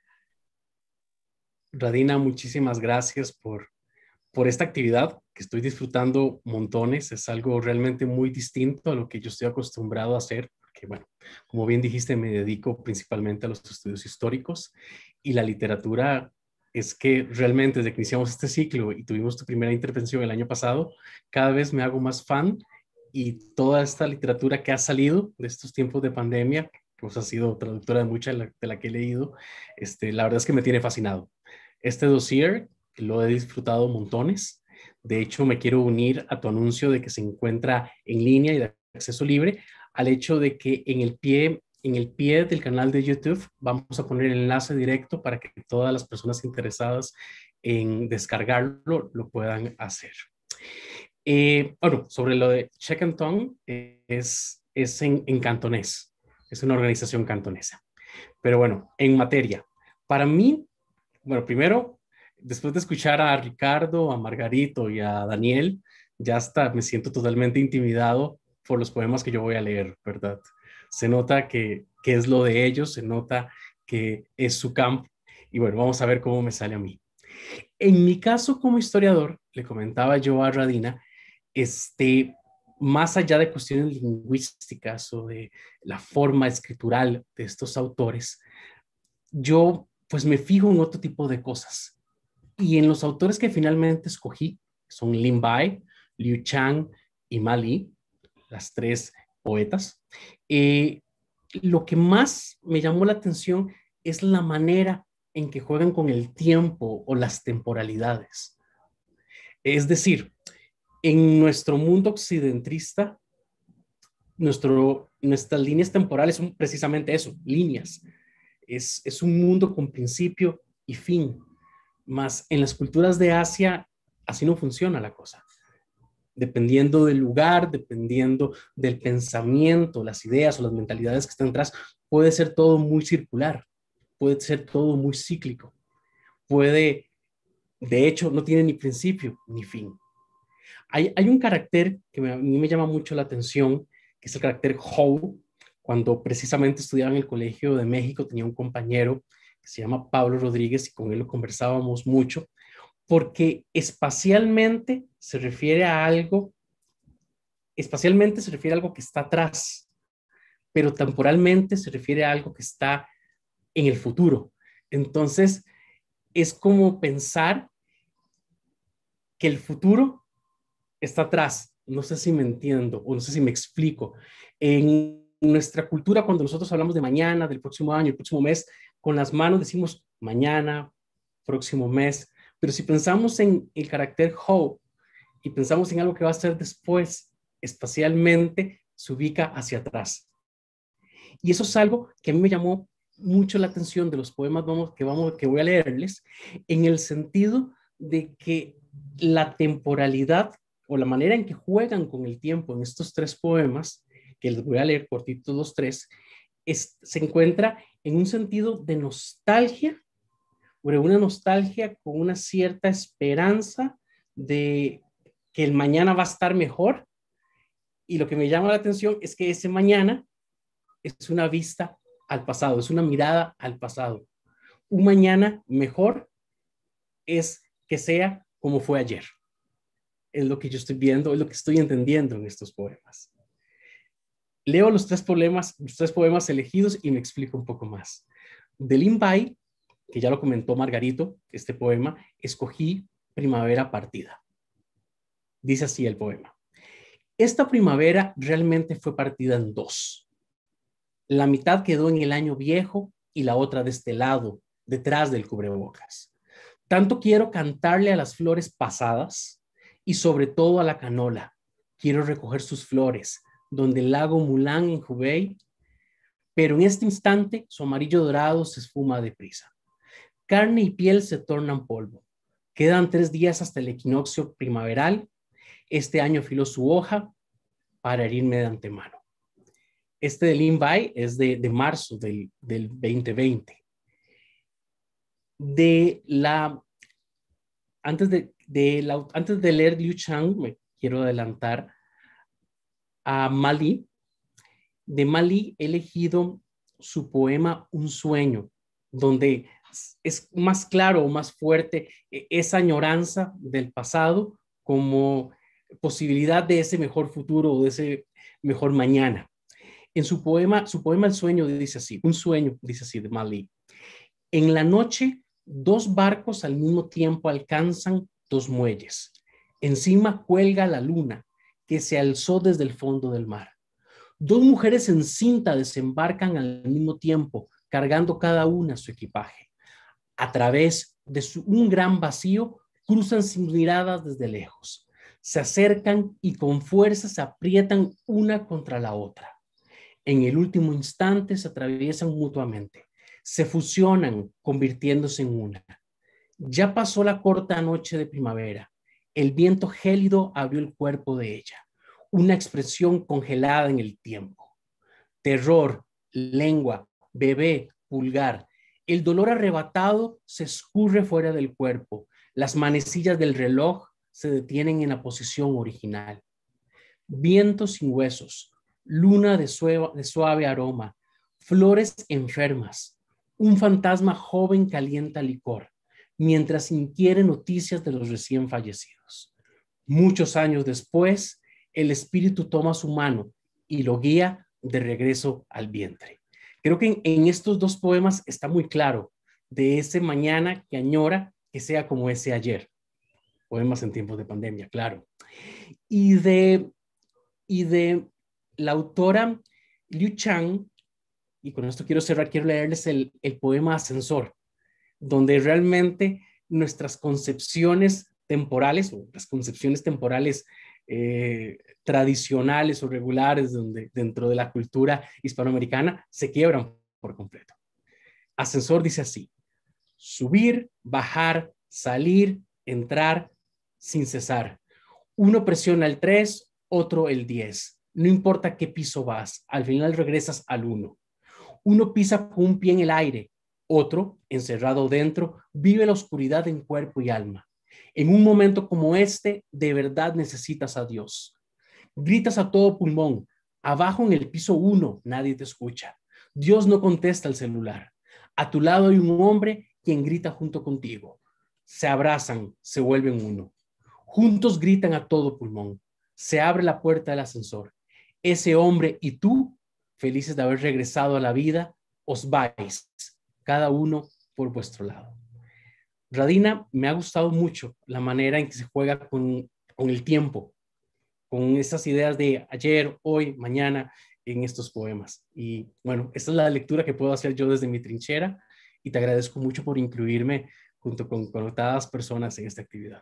Radina, muchísimas gracias por esta actividad que estoy disfrutando montones. Es algo realmente muy distinto a lo que yo estoy acostumbrado a hacer, porque bueno, como bien dijiste, me dedico principalmente a los estudios históricos y la literatura. Es que realmente desde que iniciamos este ciclo y tuvimos tu primera intervención el año pasado, cada vez me hago más fan, y toda esta literatura que ha salido de estos tiempos de pandemia, pues has sido traductora de mucha de la que he leído, la verdad es que me tiene fascinado. Este dossier lo he disfrutado montones. De hecho, me quiero unir a tu anuncio de que se encuentra en línea y de acceso libre. al hecho de que en el pie del canal de YouTube vamos a poner el enlace directo para que todas las personas interesadas en descargarlo lo puedan hacer. Bueno, sobre lo de Check and Tongue, es en cantonés, es una organización cantonesa. Pero bueno, en materia, para mí, bueno, primero, después de escuchar a Ricardo, a Margarito y a Daniel, ya hasta me siento totalmente intimidado por los poemas que yo voy a leer, ¿verdad? Se nota que es lo de ellos, se nota que es su campo, y bueno, vamos a ver cómo me sale a mí. En mi caso como historiador, le comentaba yo a Radina, más allá de cuestiones lingüísticas o de la forma escritural de estos autores, yo pues me fijo en otro tipo de cosas. Y en los autores que finalmente escogí, son Lin Bai, Liu Chang y Ma Li, las tres poetas, lo que más me llamó la atención es la manera en que juegan con el tiempo o las temporalidades. Es decir, en nuestro mundo occidentalista, nuestras líneas temporales son precisamente eso, líneas. Es un mundo con principio y fin. Más en las culturas de Asia, así no funciona la cosa. Dependiendo del lugar, dependiendo del pensamiento, las ideas o las mentalidades que están atrás, puede ser todo muy circular, puede ser todo muy cíclico, de hecho, no tiene ni principio ni fin. Hay un carácter que a mí me llama mucho la atención, que es el carácter Hou. Cuando precisamente estudiaba en el Colegio de México, tenía un compañero que se llama Pablo Rodríguez y con él lo conversábamos mucho, porque espacialmente se refiere a algo que está atrás, pero temporalmente se refiere a algo que está en el futuro. Entonces, es como pensar que el futuro está atrás. No sé si me entiendo o no sé si me explico. En nuestra cultura, cuando nosotros hablamos de mañana, del próximo año, el próximo mes, con las manos decimos mañana, próximo mes. Pero si pensamos en el carácter Hou y pensamos en algo que va a ser después, espacialmente se ubica hacia atrás. Y eso es algo que a mí me llamó mucho la atención de los poemas que voy a leerles, en el sentido de que la temporalidad o la manera en que juegan con el tiempo en estos tres poemas, que les voy a leer cortitos los tres, se encuentra en un sentido de nostalgia, pero una nostalgia con una cierta esperanza de que el mañana va a estar mejor. Y lo que me llama la atención es que ese mañana es una vista al pasado, es una mirada al pasado. Un mañana mejor es que sea como fue ayer. Es lo que yo estoy viendo, es lo que estoy entendiendo en estos poemas. Leo los tres poemas elegidos y me explico un poco más. De Lin Bai, que ya lo comentó Margarito, este poema, escogí Primavera Partida. Dice así el poema. Esta primavera realmente fue partida en dos. La mitad quedó en el año viejo y la otra de este lado, detrás del cubrebocas. Tanto quiero cantarle a las flores pasadas y sobre todo a la canola. Quiero recoger sus flores, donde el lago Mulan en Hubei, pero en este instante su amarillo dorado se esfuma deprisa. Carne y piel se tornan polvo. Quedan 3 días hasta el equinoccio primaveral. Este año afiló su hoja para herirme de antemano. Este de Lin Bai es de marzo del 2020. Antes de leer Liu Chang, me quiero adelantar a Ma Li. De Ma Li he elegido su poema Un sueño, donde es más claro o más fuerte esa añoranza del pasado como posibilidad de ese mejor futuro o de ese mejor mañana. En su poema El sueño dice así, Un sueño dice así de Ma Li. En la noche, 2 barcos al mismo tiempo alcanzan 2 muelles. Encima cuelga la luna que se alzó desde el fondo del mar. 2 mujeres en cinta desembarcan al mismo tiempo, cargando cada una su equipaje. A través de un gran vacío, cruzan sin miradas desde lejos. Se acercan y con fuerza se aprietan una contra la otra. En el último instante se atraviesan mutuamente, se fusionan convirtiéndose en una. Ya pasó la corta noche de primavera. El viento gélido abrió el cuerpo de ella, una expresión congelada en el tiempo. Terror, lengua, bebé, pulgar. El dolor arrebatado se escurre fuera del cuerpo. Las manecillas del reloj se detienen en la posición original. Viento sin huesos, luna de suave aroma, flores enfermas. Un fantasma joven calienta licor, mientras inquiere noticias de los recién fallecidos. Muchos años después, el espíritu toma su mano y lo guía de regreso al vientre. Creo que en estos dos poemas está muy claro de ese mañana que añora que sea como ese ayer. Poemas en tiempos de pandemia, claro. Y de la autora Liu Chang, y con esto quiero cerrar, quiero leerles el poema Ascensor, donde realmente nuestras concepciones temporales o las concepciones temporales tradicionales o regulares dentro de la cultura hispanoamericana se quiebran por completo. Ascensor dice así: subir, bajar, salir, entrar sin cesar. Uno presiona el 3, otro el 10. No importa qué piso vas, al final regresas al 1. Uno pisa con un pie en el aire, otro, encerrado dentro, vive la oscuridad en cuerpo y alma. En un momento como este, de verdad necesitas a Dios. Gritas a todo pulmón. Abajo en el piso 1, nadie te escucha. Dios no contesta el celular. A tu lado hay un hombre quien grita junto contigo. Se abrazan, se vuelven uno. Juntos gritan a todo pulmón. Se abre la puerta del ascensor. Ese hombre y tú, felices de haber regresado a la vida, os vais, cada uno por vuestro lado. Radina, me ha gustado mucho la manera en que se juega con el tiempo, con estas ideas de ayer, hoy, mañana en estos poemas. Y bueno, esta es la lectura que puedo hacer yo desde mi trinchera y te agradezco mucho por incluirme junto con conectadas personas en esta actividad.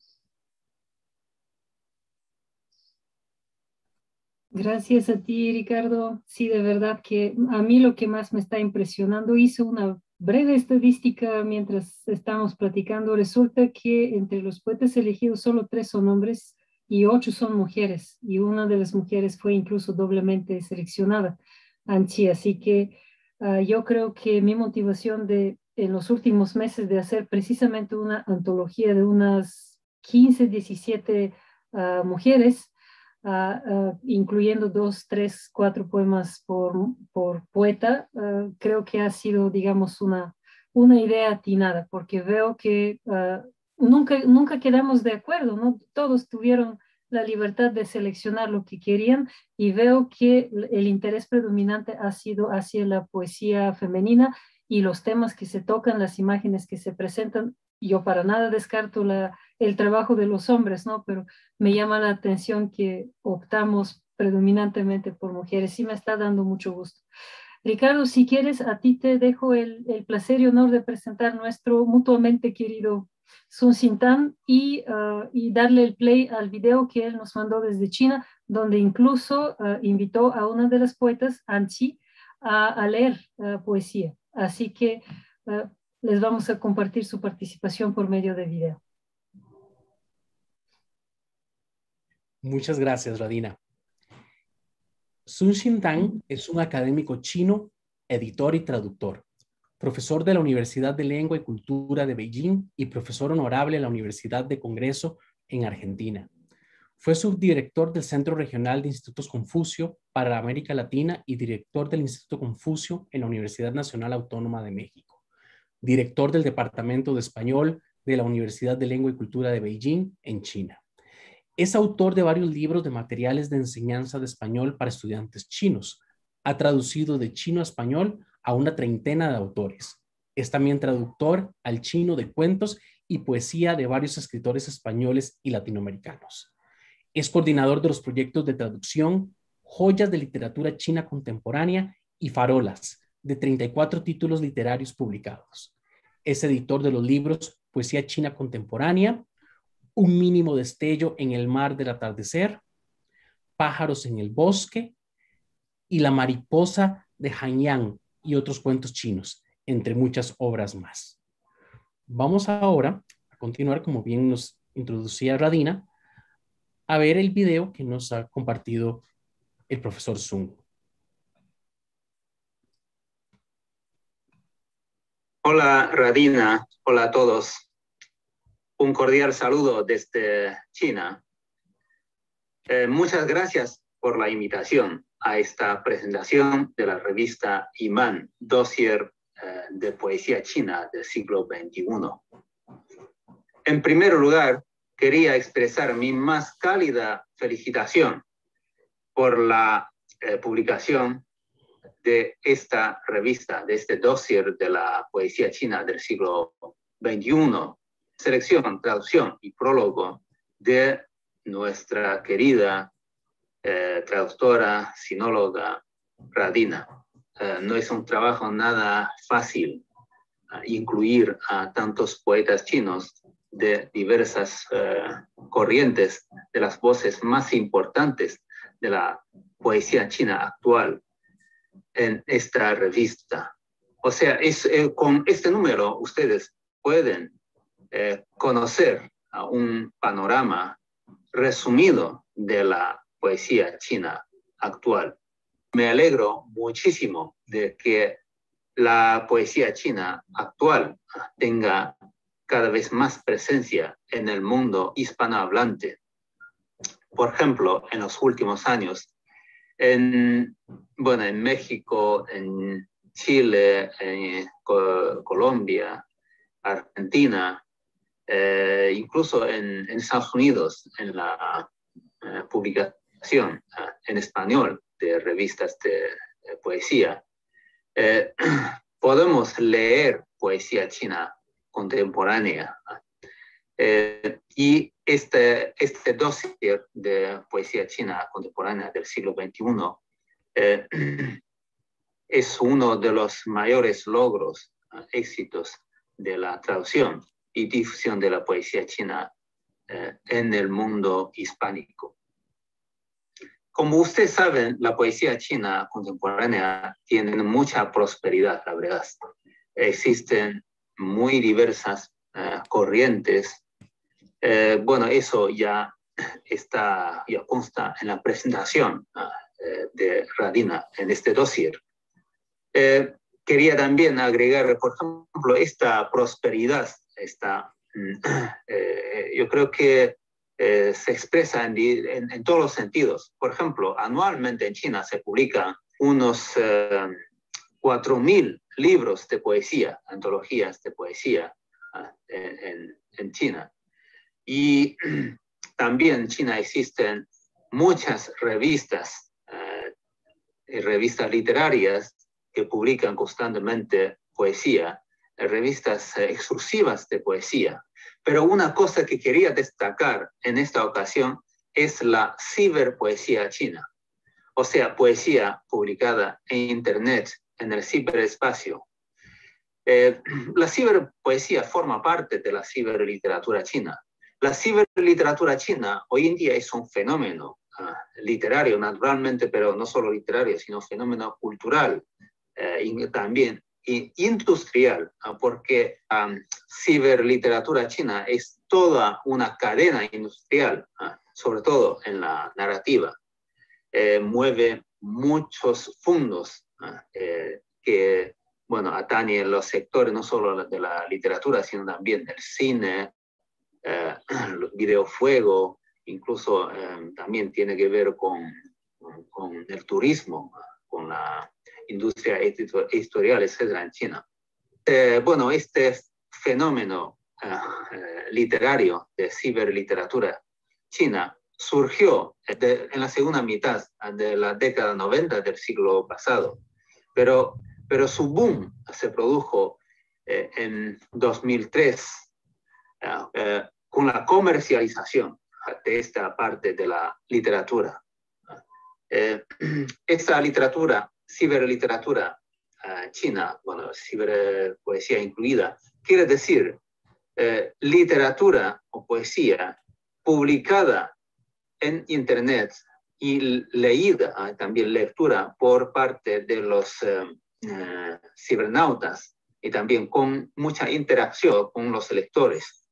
Gracias a ti, Ricardo. Sí, de verdad que a mí lo que más me está impresionando, hice una breve estadística mientras estábamos platicando. Resulta que entre los poetas elegidos solo 3 son hombres y 8 son mujeres. Y una de las mujeres fue incluso doblemente seleccionada, Anchi. Así que yo creo que mi motivación en los últimos meses de hacer precisamente una antología de unas 15, 17 mujeres, incluyendo 2, 3, 4 poemas por poeta, creo que ha sido, digamos, una idea atinada, porque veo que nunca quedamos de acuerdo, ¿no? Todos tuvieron la libertad de seleccionar lo que querían y veo que el interés predominante ha sido hacia la poesía femenina y los temas que se tocan, las imágenes que se presentan. Yo para nada descarto el trabajo de los hombres, ¿no? Pero me llama la atención que optamos predominantemente por mujeres. Sí me está dando mucho gusto. Ricardo, si quieres, a ti te dejo el placer y honor de presentar nuestro mutuamente querido Sun Xintan y darle el play al video que él nos mandó desde China, donde incluso invitó a una de las poetas, Anchi, a leer poesía. Así que les vamos a compartir su participación por medio de video. Muchas gracias, Radina. Sun Xintan es un académico chino, editor y traductor, profesor de la Universidad de Lengua y Cultura de Beijing y profesor honorable en la Universidad de Congreso en Argentina. Fue subdirector del Centro Regional de Institutos Confucio para América Latina y director del Instituto Confucio en la Universidad Nacional Autónoma de México. Director del Departamento de Español de la Universidad de Lengua y Cultura de Beijing en China. Es autor de varios libros de materiales de enseñanza de español para estudiantes chinos. Ha traducido de chino a español a una treintena de autores. Es también traductor al chino de cuentos y poesía de varios escritores españoles y latinoamericanos. Es coordinador de los proyectos de traducción Joyas de Literatura China Contemporánea y Farolas, de 34 títulos literarios publicados. Es editor de los libros Poesía China Contemporánea, Un mínimo destello en el mar del atardecer, Pájaros en el bosque y La mariposa de Hanyang y otros cuentos chinos, entre muchas obras más. Vamos ahora a continuar, como bien nos introducía Radina, a ver el video que nos ha compartido el profesor Zung. Hola Radina, hola a todos. Un cordial saludo desde China. Muchas gracias por la invitación a esta presentación de la revista Imán, dossier de poesía china del siglo XXI. En primer lugar, quería expresar mi más cálida felicitación por la publicación de esta revista, de este dossier de la poesía china del siglo XXI, selección, traducción y prólogo de nuestra querida traductora, sinóloga Radina. No es un trabajo nada fácil incluir a tantos poetas chinos de diversas corrientes, de las voces más importantes de la poesía china actual en esta revista. O sea, con este número ustedes pueden conocer un panorama resumido de la poesía china actual. Me alegro muchísimo de que la poesía china actual tenga cada vez más presencia en el mundo hispanohablante. Por ejemplo, en los últimos años, en México, en Chile, en Colombia, Argentina, incluso en Estados Unidos, en la publicación en español de revistas de poesía, podemos leer poesía china contemporánea. Y este dossier de poesía china contemporánea del siglo XXI es uno de los mayores logros, éxitos de la traducción y difusión de la poesía china en el mundo hispánico. Como ustedes saben, la poesía china contemporánea tiene mucha prosperidad, la verdad. Existen muy diversas corrientes. Eso ya consta en la presentación de Radina en este dossier. Quería también agregar, por ejemplo, esta prosperidad, yo creo que se expresa en todos los sentidos. Por ejemplo, anualmente en China se publican unos 4.000 libros de poesía, antologías de poesía en China. Y también en China existen muchas revistas literarias que publican constantemente poesía, revistas exclusivas de poesía. Pero una cosa que quería destacar en esta ocasión es la ciberpoesía china, o sea, poesía publicada en Internet, en el ciberespacio. La ciberpoesía forma parte de la ciberliteratura china. La ciberliteratura china hoy en día es un fenómeno literario, naturalmente, pero no solo literario, sino fenómeno cultural y también industrial, porque ciberliteratura china es toda una cadena industrial, sobre todo en la narrativa. Mueve muchos fondos que atañen los sectores no solo de la literatura, sino también del cine, el videojuego, incluso también tiene que ver con el turismo, con la industria editorial, etcétera, en China. Este fenómeno literario de ciberliteratura china surgió en la segunda mitad de la década 90 del siglo pasado, pero su boom se produjo en 2003 con la comercialización de esta parte de la literatura. Esta literatura, ciberliteratura china, ciberpoesía incluida, quiere decir literatura o poesía publicada en Internet y leída, también lectura por parte de los cibernautas y también con mucha interacción con los lectores.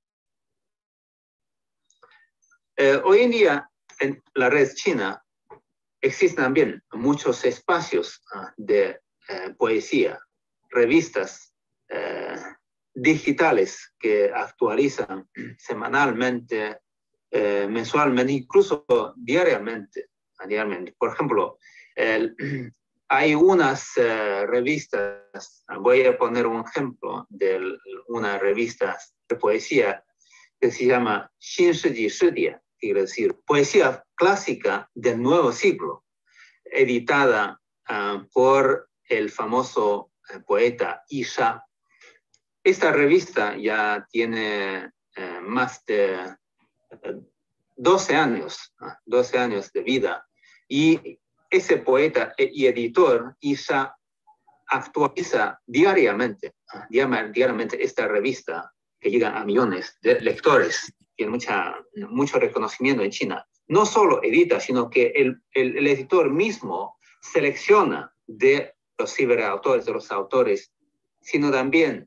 Hoy en día en la red china existen también muchos espacios de poesía, revistas digitales que actualizan semanalmente, mensualmente, incluso diariamente. Por ejemplo, hay unas revistas, voy a poner un ejemplo de una revista de poesía que se llama Xin Shiji Shidie, quiere decir poesía clásica del nuevo siglo, editada por el famoso poeta Isha. Esta revista ya tiene más de 12 años de vida, y ese poeta y editor Isha actualiza diariamente esta revista que llega a millones de lectores. Tiene mucho reconocimiento en China. No solo edita, sino que el editor mismo selecciona de los ciberautores, de los autores, sino también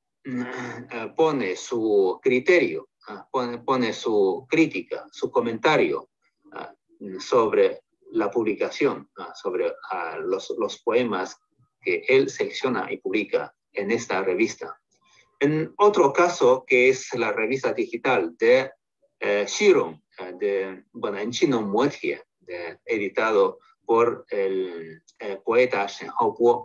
pone su criterio, pone su crítica, su comentario sobre la publicación, sobre los poemas que él selecciona y publica en esta revista. En otro caso, que es la revista digital de Xirong, en chino Muetie, editado por el poeta Shen Haobo.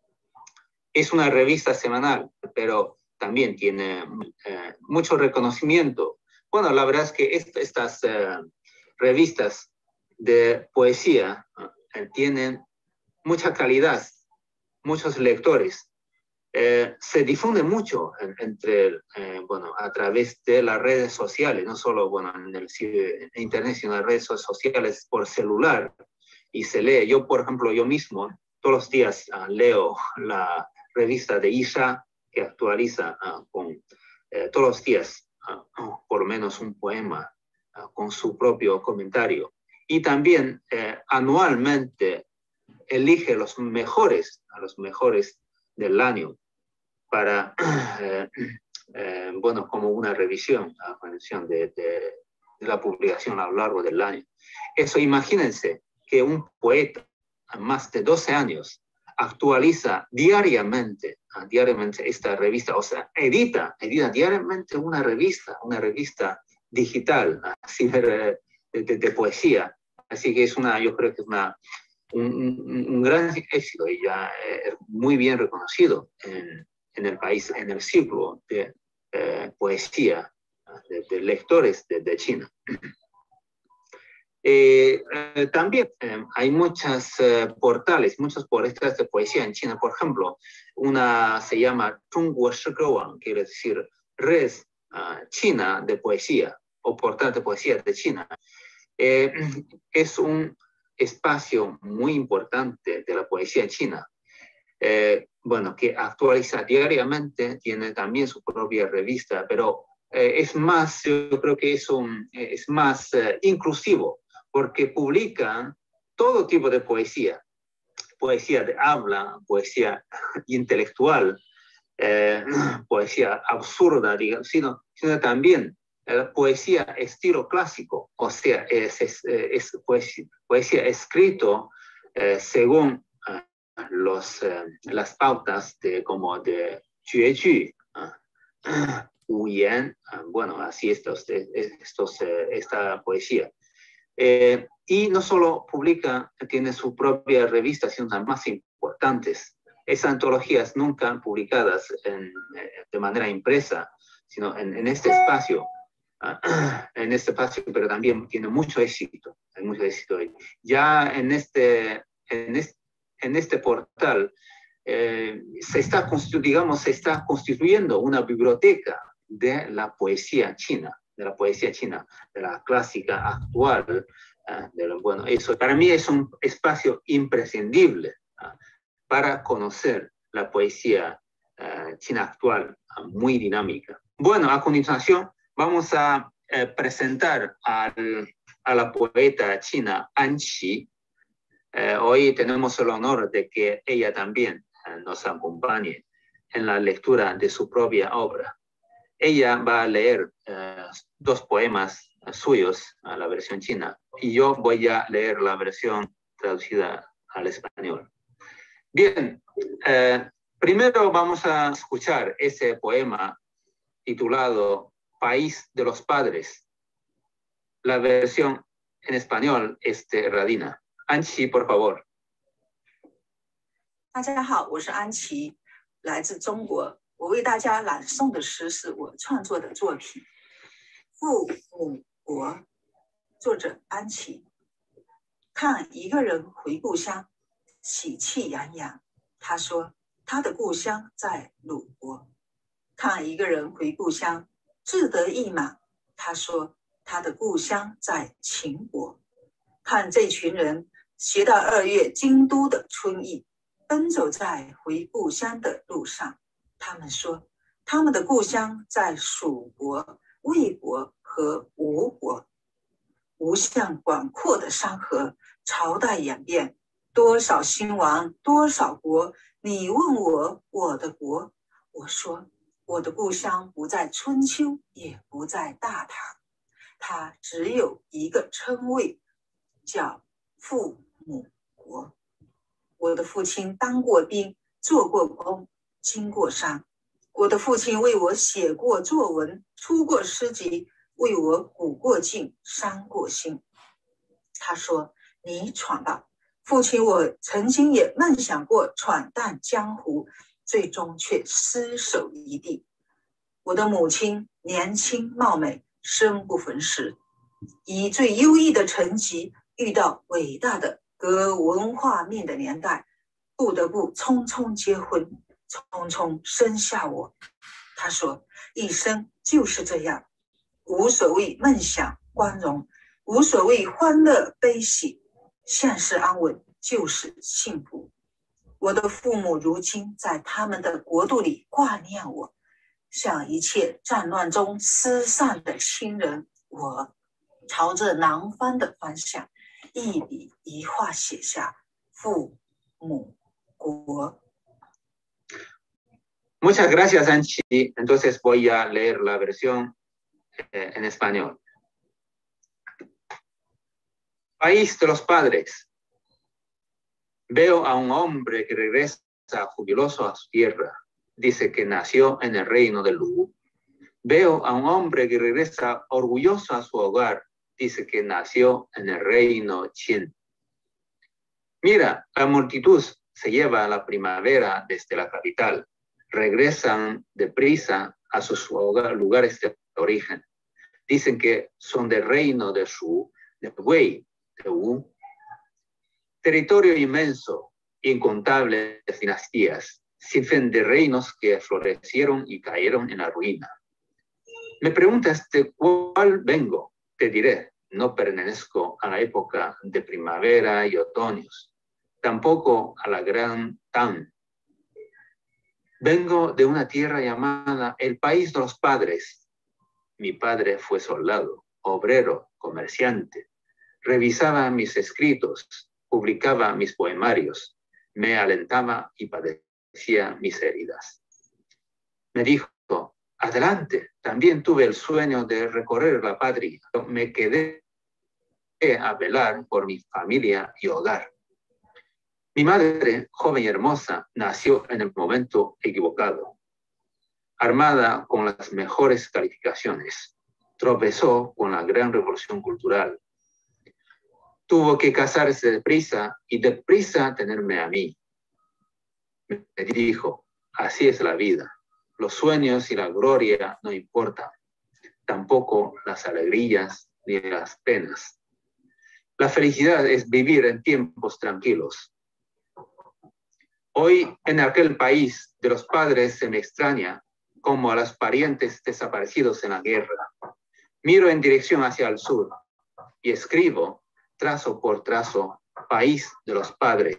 Es una revista semanal, pero también tiene mucho reconocimiento. Bueno, la verdad es que estas revistas de poesía tienen mucha calidad, muchos lectores. Se difunde mucho a través de las redes sociales, no solo en el internet, sino en las redes sociales por celular, y se lee. Yo, por ejemplo, yo mismo todos los días leo la revista de Isha, que actualiza todos los días por lo menos un poema con su propio comentario. Y también anualmente elige los mejores del año para, como una revisión de la publicación a lo largo del año. Eso, imagínense que un poeta a más de 12 años actualiza diariamente esta revista, o sea, edita diariamente una revista digital, así de poesía. Así que yo creo que es un gran éxito y ya muy bien reconocido en el país, en el círculo de poesía de lectores de China. También hay muchos portales de poesía en China. Por ejemplo, una se llama Zhongguo Shige Wang, quiere decir red china de poesía o portal de poesía de China. Es un espacio muy importante de la poesía china, que actualiza diariamente, tiene también su propia revista, pero yo creo que es más inclusivo, porque publican todo tipo de poesía de habla, poesía intelectual, poesía absurda, digamos, sino también poesía estilo clásico, o sea, es poesía escrito según las pautas de Jueju, Wuyan, así esta poesía. Y no solo tiene su propia revista, sino las más importantes. Esas antologías nunca publicadas de manera impresa, sino en este espacio, pero también tiene mucho éxito. Hay mucho éxito. Ya en este portal se está constituyendo una biblioteca de la poesía china, de la clásica actual. Eso para mí es un espacio imprescindible para conocer la poesía china actual, muy dinámica. Bueno, a continuación vamos a presentar al a la poeta china An Qi. Hoy tenemos el honor de que ella también nos acompañe en la lectura de su propia obra. Ella va a leer 2 poemas suyos a la versión china y yo voy a leer la versión traducida al español. Bien, primero vamos a escuchar ese poema titulado País de los Padres. La versión en español es de Radina. An Qi, por favor. 大家好，我是安琪，来自中国。我为大家朗诵的诗是我创作的作品《父母国》，作者安琪。看一个人回故乡，喜气洋洋。他说他的故乡在鲁国。看一个人回故乡，志得意满。他说他的故乡在秦国。看这群人携到2月京都的春意，奔走在回故乡的路上。他们说他们的故乡在蜀国、魏国和吴国。无限广阔的山河，朝代演变，多少兴亡，多少国。你问我我的国，我说我的故乡不在春秋，也不在大唐，它只有一个称谓，叫父母国。我的父亲当过兵，做过工，经过山。我的父亲为我写过作文，出过诗集，为我鼓过劲，伤过心。他说你闯荡，父亲我曾经也梦想过闯荡江湖，最终却失手一地。我的母亲年轻貌美，生不逢时，以最优异的成绩遇到伟大的革文化命的年代，不得不匆匆结婚，匆匆生下我。他说一生就是这样，无所谓梦想光荣，无所谓欢乐悲喜，现实安稳就是幸福。我的父母如今在他们的国度里挂念我，像一切战乱中失散的亲人，我朝着南方的方向，一笔一画写下父母国。 Muchas gracias, Anchi. Entonces voy a leer la versión en español. País de los padres. Veo a un hombre que regresa jubiloso a su tierra. Dice que nació en el reino de Lu. Veo a un hombre que regresa orgulloso a su hogar. Dice que nació en el reino Qin. Mira, la multitud se lleva a la primavera desde la capital. Regresan deprisa a sus lugares de origen. Dicen que son del reino de Shu, de Wei, de Wu. Territorio inmenso, incontables dinastías, sin fin de reinos que florecieron y cayeron en la ruina. Me preguntas de cuál vengo, te diré, no pertenezco a la época de primavera y otoños, tampoco a la gran Tang. Vengo de una tierra llamada el país de los padres. Mi padre fue soldado, obrero, comerciante. Revisaba mis escritos, publicaba mis poemarios, me alentaba y padecía mis heridas. Me dijo, adelante, también tuve el sueño de recorrer la patria. Me quedé a velar por mi familia y hogar. Mi madre, joven y hermosa, nació en el momento equivocado. Armada con las mejores calificaciones, tropezó con la gran revolución cultural. Tuvo que casarse deprisa y deprisa tenerme a mí. Me dijo, así es la vida. Los sueños y la gloria no importan, tampoco las alegrías ni las penas. La felicidad es vivir en tiempos tranquilos. Hoy en aquel país de los padres se me extraña como a los parientes desaparecidos en la guerra. Miro en dirección hacia el sur y escribo trazo por trazo, país de los padres.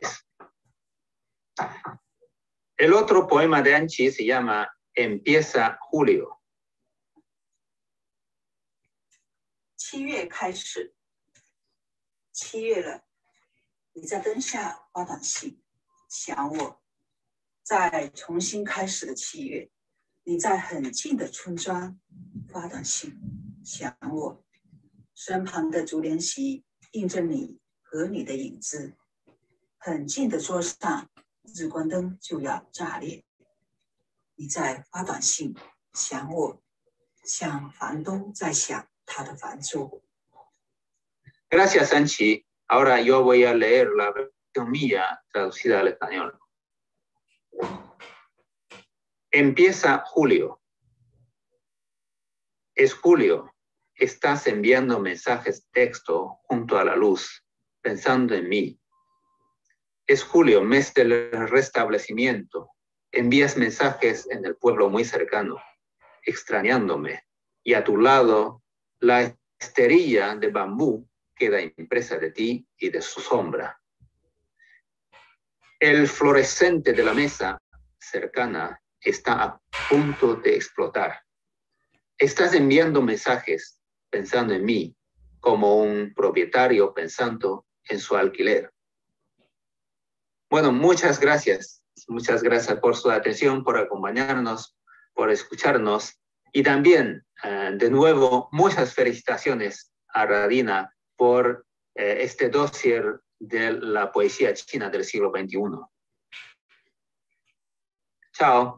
El otro poema de Anchi se llama Empieza Julio. 7月开始， 7月了，你在灯下发短信想我，在重新开始的7月，你在很近的村庄发短信想我，身旁的竹帘席映着你和你的影子，很近的桌上日光灯就要炸裂，你在发短信想我，像房东在想他的房租。 Gracias, Sanchi. Ahora yo voy a leer la versión mía traducida al español. Empieza julio. Es julio. Estás enviando mensajes texto junto a la luz, pensando en mí. Es julio, mes del restablecimiento. Envías mensajes en el pueblo muy cercano, extrañándome. Y a tu lado, la esterilla de bambú queda impresa de ti y de su sombra. El fluorescente de la mesa cercana está a punto de explotar. Estás enviando mensajes pensando en mí, como un propietario pensando en su alquiler. Bueno, muchas gracias. Muchas gracias por su atención, por acompañarnos, por escucharnos. Y también, de nuevo, muchas felicitaciones a Radina por este dossier de la poesía china del siglo XXI. Chao.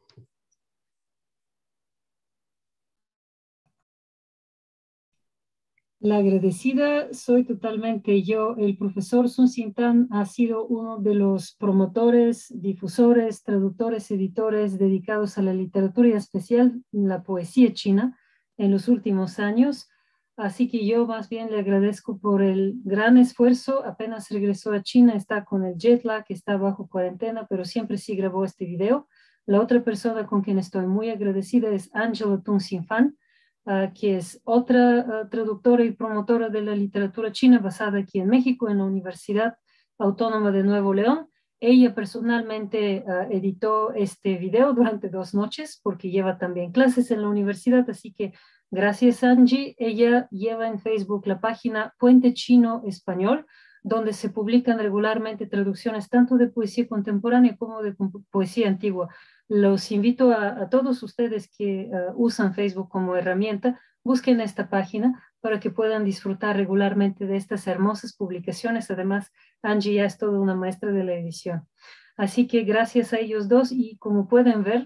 La agradecida soy totalmente yo. El profesor Sun Xintan ha sido uno de los promotores, difusores, traductores, editores dedicados a la literatura y en especial la poesía china en los últimos años. Así que yo más bien le agradezco por el gran esfuerzo. Apenas regresó a China, está con el jet lag, está bajo cuarentena, pero siempre sí grabó este video. La otra persona con quien estoy muy agradecida es Angela Tung Xinfan, que es otra traductora y promotora de la literatura china basada aquí en México, en la Universidad Autónoma de Nuevo León. Ella personalmente editó este video durante 2 noches porque lleva también clases en la universidad, así que gracias Angie. Ella lleva en Facebook la página Puente Chino Español, donde se publican regularmente traducciones tanto de poesía contemporánea como de poesía antigua. Los invito a todos ustedes que usan Facebook como herramienta, busquen esta página para que puedan disfrutar regularmente de estas hermosas publicaciones. Además, Angie ya es toda una maestra de la edición. Así que gracias a ellos dos, y como pueden ver,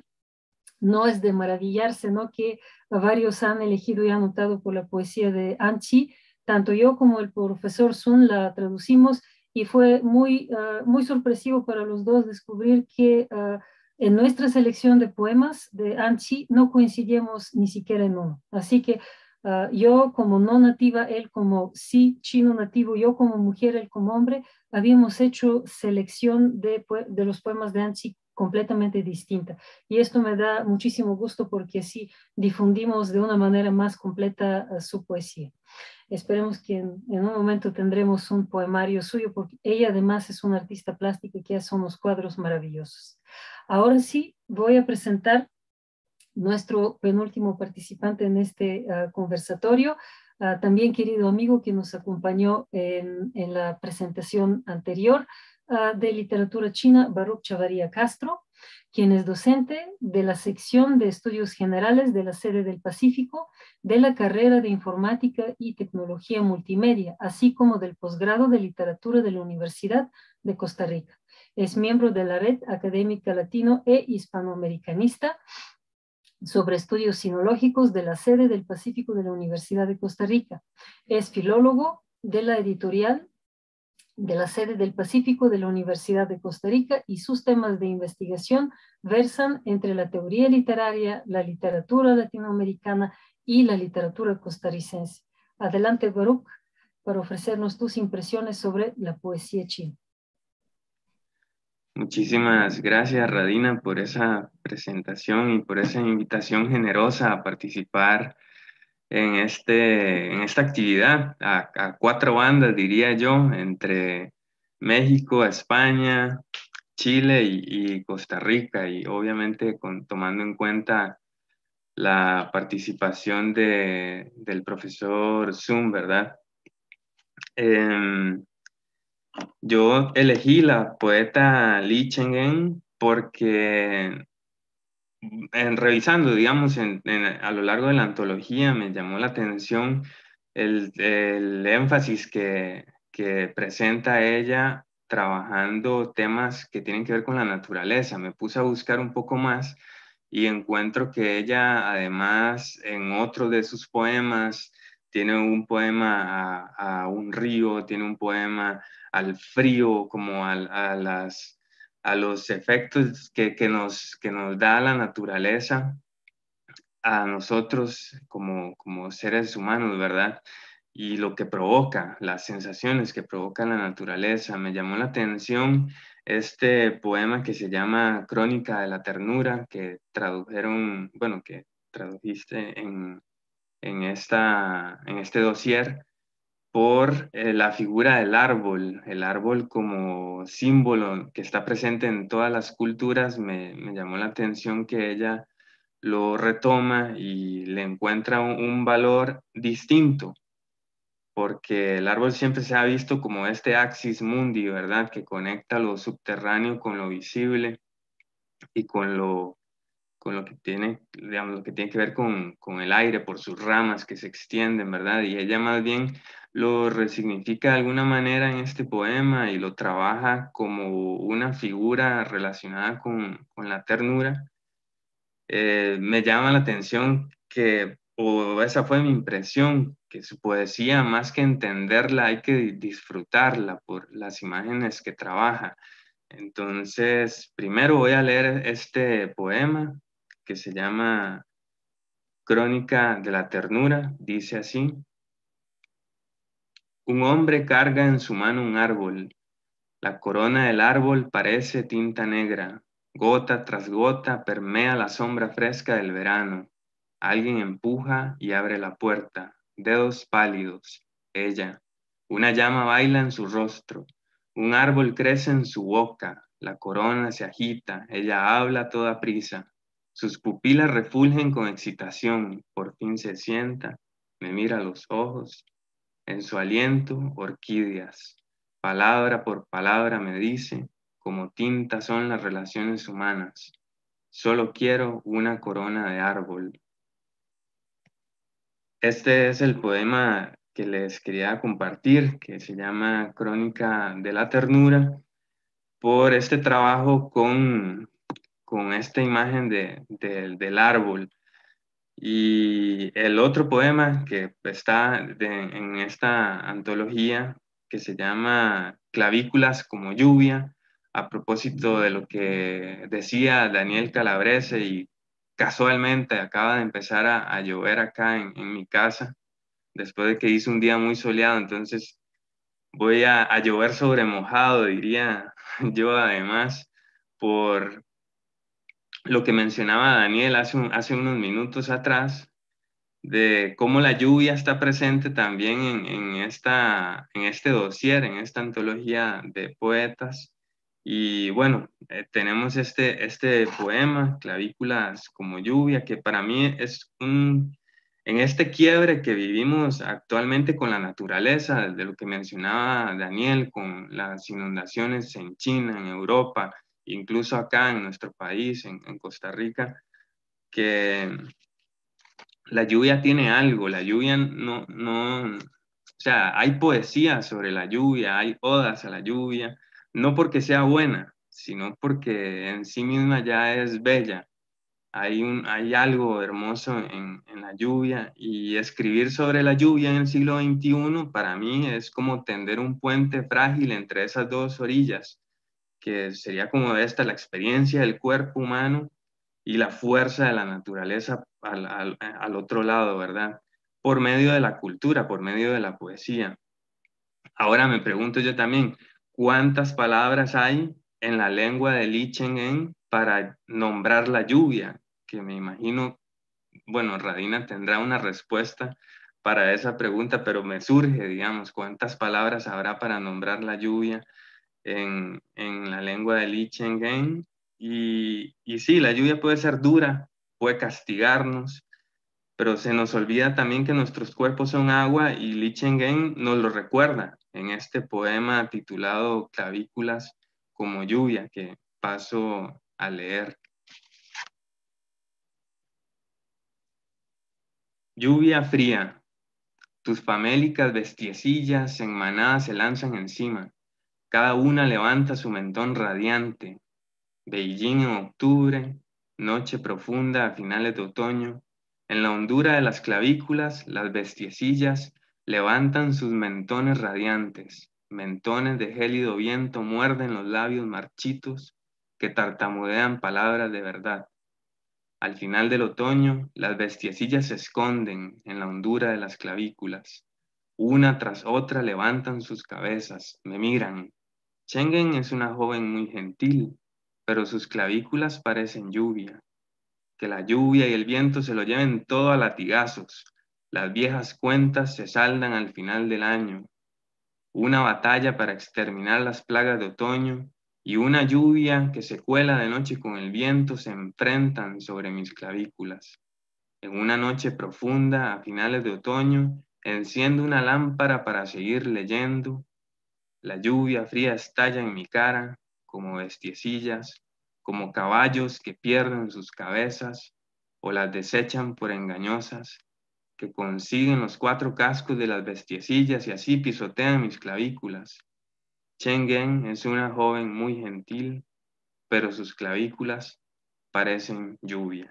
no es de maravillarse, ¿no?, que varios han elegido y han optado por la poesía de Anchi. Tanto yo como el profesor Sun la traducimos y fue muy sorpresivo para los dos descubrir que en nuestra selección de poemas de Anchi no coincidíamos ni siquiera en uno. Así que yo como no nativa, él como sí chino nativo, yo como mujer, él como hombre, habíamos hecho selección de los poemas de Anchi completamente distinta. Y esto me da muchísimo gusto porque así difundimos de una manera más completa su poesía. Esperemos que en un momento tendremos un poemario suyo, porque ella además es una artista plástica que hace unos cuadros maravillosos. Ahora sí, voy a presentar nuestro penúltimo participante en este conversatorio, también querido amigo que nos acompañó en la presentación anterior de literatura china, Baruch Chavarría Castro, quien es docente de la sección de estudios generales de la sede del Pacífico, de la carrera de informática y tecnología multimedia, así como del posgrado de literatura de la Universidad de Costa Rica. Es miembro de la Red Académica Latino e Hispanoamericanista sobre estudios sinológicos de la sede del Pacífico de la Universidad de Costa Rica. Es filólogo de la editorial de la sede del Pacífico de la Universidad de Costa Rica, y sus temas de investigación versan entre la teoría literaria, la literatura latinoamericana y la literatura costarricense. Adelante, Baruch, para ofrecernos tus impresiones sobre la poesía china. Muchísimas gracias, Radina, por esa presentación y por esa invitación generosa a participar en esta actividad a 4 bandas, diría yo, entre México, España, Chile y Costa Rica, y obviamente tomando en cuenta la participación del profesor Sun, ¿verdad? Yo elegí la poeta Li Cheng-en porque revisando, digamos, a lo largo de la antología me llamó la atención el énfasis que presenta ella trabajando temas que tienen que ver con la naturaleza. Me puse a buscar un poco más y encuentro que ella, además, en otro de sus poemas, tiene un poema a un río, tiene un poema al frío, como a los efectos que nos da la naturaleza a nosotros como seres humanos, ¿verdad? Y lo que provoca, las sensaciones que provoca la naturaleza. Me llamó la atención este poema que se llama Crónica de la Ternura, que tradujeron, bueno, que tradujiste en este dossier por la figura del árbol. El árbol como símbolo que está presente en todas las culturas, me llamó la atención que ella lo retoma y le encuentra un valor distinto, porque el árbol siempre se ha visto como este axis mundi, ¿verdad? Que conecta lo subterráneo con lo visible y con lo que tiene, digamos, lo que tiene que ver con el aire por sus ramas que se extienden, ¿verdad? Y ella más bien lo resignifica de alguna manera en este poema y lo trabaja como una figura relacionada con la ternura. Me llama la atención que, o esa fue mi impresión, que su poesía, más que entenderla, hay que disfrutarla por las imágenes que trabaja. Entonces, primero voy a leer este poema que se llama Crónica de la Ternura. Dice así: un hombre carga en su mano un árbol. La corona del árbol parece tinta negra. Gota tras gota permea la sombra fresca del verano. Alguien empuja y abre la puerta. Dedos pálidos. Ella. Una llama baila en su rostro. Un árbol crece en su boca. La corona se agita. Ella habla a toda prisa. Sus pupilas refulgen con excitación. Por fin se sienta. Me mira a los ojos. En su aliento, orquídeas. Palabra por palabra me dice, como tinta son las relaciones humanas. Solo quiero una corona de árbol. Este es el poema que les quería compartir, que se llama Crónica de la Ternura, por este trabajo con esta imagen del árbol. Y el otro poema que está en esta antología, que se llama Clavículas como lluvia, a propósito de lo que decía Daniel Calabrese, y casualmente acaba de empezar a llover acá en mi casa, después de que hizo un día muy soleado, entonces voy a llover sobre mojado, diría yo, además, por lo que mencionaba Daniel hace unos minutos atrás, de cómo la lluvia está presente también en este dossier, en esta antología de poetas. Y bueno, tenemos este poema, Clavículas como lluvia, que para mí es en este quiebre que vivimos actualmente con la naturaleza, de lo que mencionaba Daniel, con las inundaciones en China, en Europa, incluso acá en nuestro país, en Costa Rica, que la lluvia tiene algo, la lluvia o sea, hay poesía sobre la lluvia, hay odas a la lluvia, no porque sea buena, sino porque en sí misma ya es bella. Hay algo hermoso en la lluvia, y escribir sobre la lluvia en el siglo XXI para mí es como tender un puente frágil entre esas dos orillas, que sería como esta, la experiencia del cuerpo humano y la fuerza de la naturaleza al otro lado, ¿verdad? Por medio de la cultura, por medio de la poesía. Ahora me pregunto yo también, ¿cuántas palabras hay en la lengua de Li Cheng-en para nombrar la lluvia? Que me imagino, bueno, Radina tendrá una respuesta para esa pregunta, pero me surge, digamos, ¿cuántas palabras habrá para nombrar la lluvia en la lengua de Li Cheng-en? Y sí, la lluvia puede ser dura, puede castigarnos, pero se nos olvida también que nuestros cuerpos son agua y Li Cheng-gen nos lo recuerda en este poema titulado Clavículas como lluvia, que paso a leer. Lluvia fría, tus famélicas bestiecillas en manada se lanzan encima, cada una levanta su mentón radiante. Beijing en octubre, noche profunda a finales de otoño, en la hondura de las clavículas, las bestiecillas levantan sus mentones radiantes, mentones de gélido viento muerden los labios marchitos que tartamudean palabras de verdad. Al final del otoño, las bestiecillas se esconden en la hondura de las clavículas. Una tras otra levantan sus cabezas, me miran. Cheng-gen es una joven muy gentil, pero sus clavículas parecen lluvia. Que la lluvia y el viento se lo lleven todo a latigazos. Las viejas cuentas se saldan al final del año. Una batalla para exterminar las plagas de otoño y una lluvia que se cuela de noche con el viento se enfrentan sobre mis clavículas. En una noche profunda, a finales de otoño, enciendo una lámpara para seguir leyendo. La lluvia fría estalla en mi cara como bestiecillas, como caballos que pierden sus cabezas o las desechan por engañosas, que consiguen los 4 cascos de las bestiecillas y así pisotean mis clavículas. Cheng-gen es una joven muy gentil, pero sus clavículas parecen lluvia.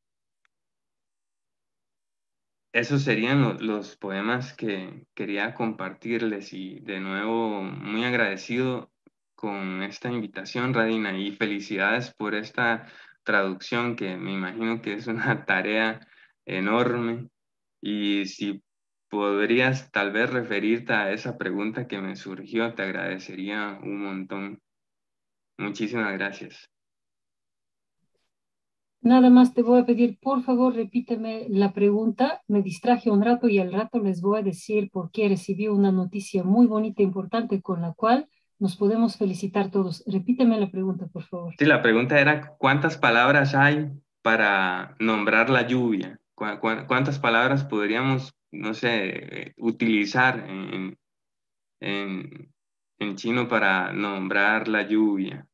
Esos serían los poemas que quería compartirles y de nuevo muy agradecido con esta invitación, Radina, y felicidades por esta traducción que me imagino que es una tarea enorme. Y si podrías tal vez referirte a esa pregunta que me surgió, te agradecería un montón. Muchísimas gracias. Nada más te voy a pedir, por favor, repíteme la pregunta. Me distraje un rato y al rato les voy a decir por qué recibí una noticia muy bonita e importante con la cual nos podemos felicitar todos. Repíteme la pregunta, por favor. Sí, la pregunta era, ¿cuántas palabras hay para nombrar la lluvia? ¿Cuántas palabras podríamos, no sé, utilizar en chino para nombrar la lluvia?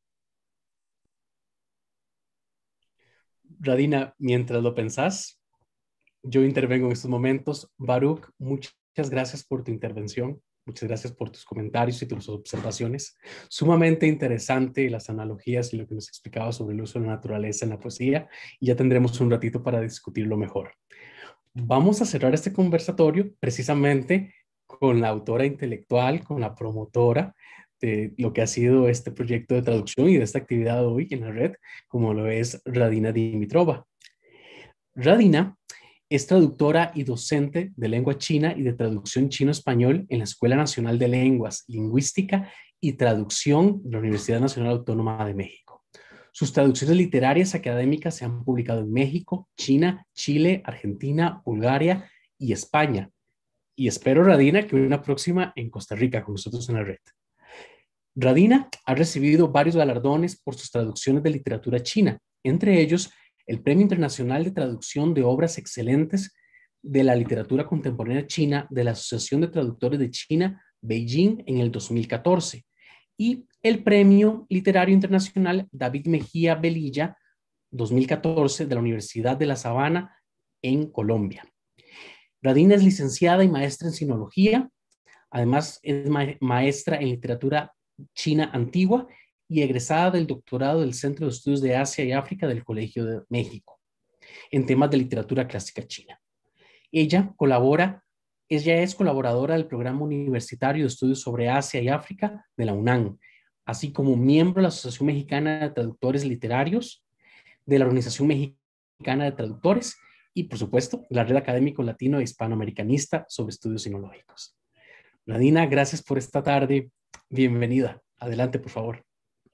Radina, mientras lo pensás, yo intervengo en estos momentos. Baruch, muchas gracias por tu intervención. Muchas gracias por tus comentarios y tus observaciones. Sumamente interesante las analogías y lo que nos explicaba sobre el uso de la naturaleza en la poesía. Y ya tendremos un ratito para discutirlo mejor. Vamos a cerrar este conversatorio precisamente con la autora intelectual, con la promotora de lo que ha sido este proyecto de traducción y de esta actividad hoy en la red, como lo es Radina Dimitrova. Radina es traductora y docente de lengua china y de traducción chino-español en la Escuela Nacional de Lenguas, Lingüística y Traducción de la Universidad Nacional Autónoma de México. Sus traducciones literarias académicas se han publicado en México, China, Chile, Argentina, Bulgaria y España. Y espero, Radina, que una próxima en Costa Rica con nosotros en la red. Radina ha recibido varios galardones por sus traducciones de literatura china, entre ellos el Premio Internacional de Traducción de Obras Excelentes de la Literatura Contemporánea China de la Asociación de Traductores de China, Beijing, en el 2014, y el Premio Literario Internacional David Mejía Velilla, 2014, de la Universidad de La Sabana, en Colombia. Radina es licenciada y maestra en sinología, además es maestra en literatura china antigua y egresada del doctorado del Centro de Estudios de Asia y África del Colegio de México en temas de literatura clásica china. Ella es colaboradora del Programa Universitario de Estudios sobre Asia y África de la UNAM, así como miembro de la Asociación Mexicana de Traductores Literarios, de la Organización Mexicana de Traductores y, por supuesto, la Red Académico Latino e Hispanoamericanista sobre Estudios Sinológicos. Radina, gracias por esta tarde. Bienvenida. Adelante, por favor.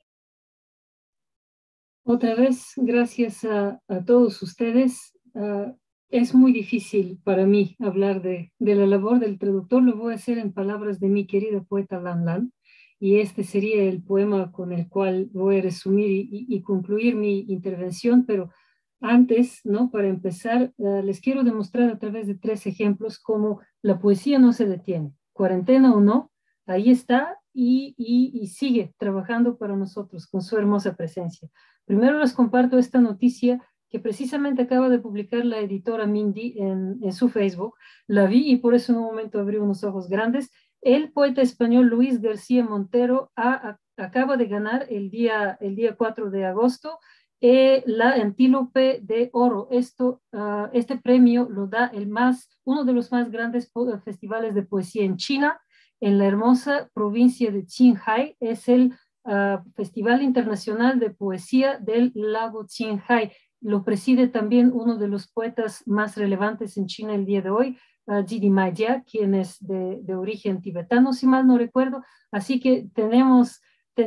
Otra vez, gracias a todos ustedes. Es muy difícil para mí hablar de la labor del traductor. Lo voy a hacer en palabras de mi querida poeta Lan Lan. Y este sería el poema con el cual voy a resumir y concluir mi intervención, pero antes, ¿no? Para empezar, les quiero demostrar a través de 3 ejemplos cómo la poesía no se detiene, cuarentena o no, ahí está y sigue trabajando para nosotros con su hermosa presencia. Primero les comparto esta noticia que precisamente acaba de publicar la editora Mindy en su Facebook. La vi y por eso en un momento abrí unos ojos grandes. El poeta español Luis García Montero acaba de ganar el día 4 de agosto la Antílope de Oro. Este premio lo da uno de los más grandes festivales de poesía en China, en la hermosa provincia de Qinghai. Es el Festival Internacional de Poesía del Lago Qinghai. Lo preside también uno de los poetas más relevantes en China el día de hoy, Jidi Maya, quien es de origen tibetano, si mal no recuerdo. Así que tenemos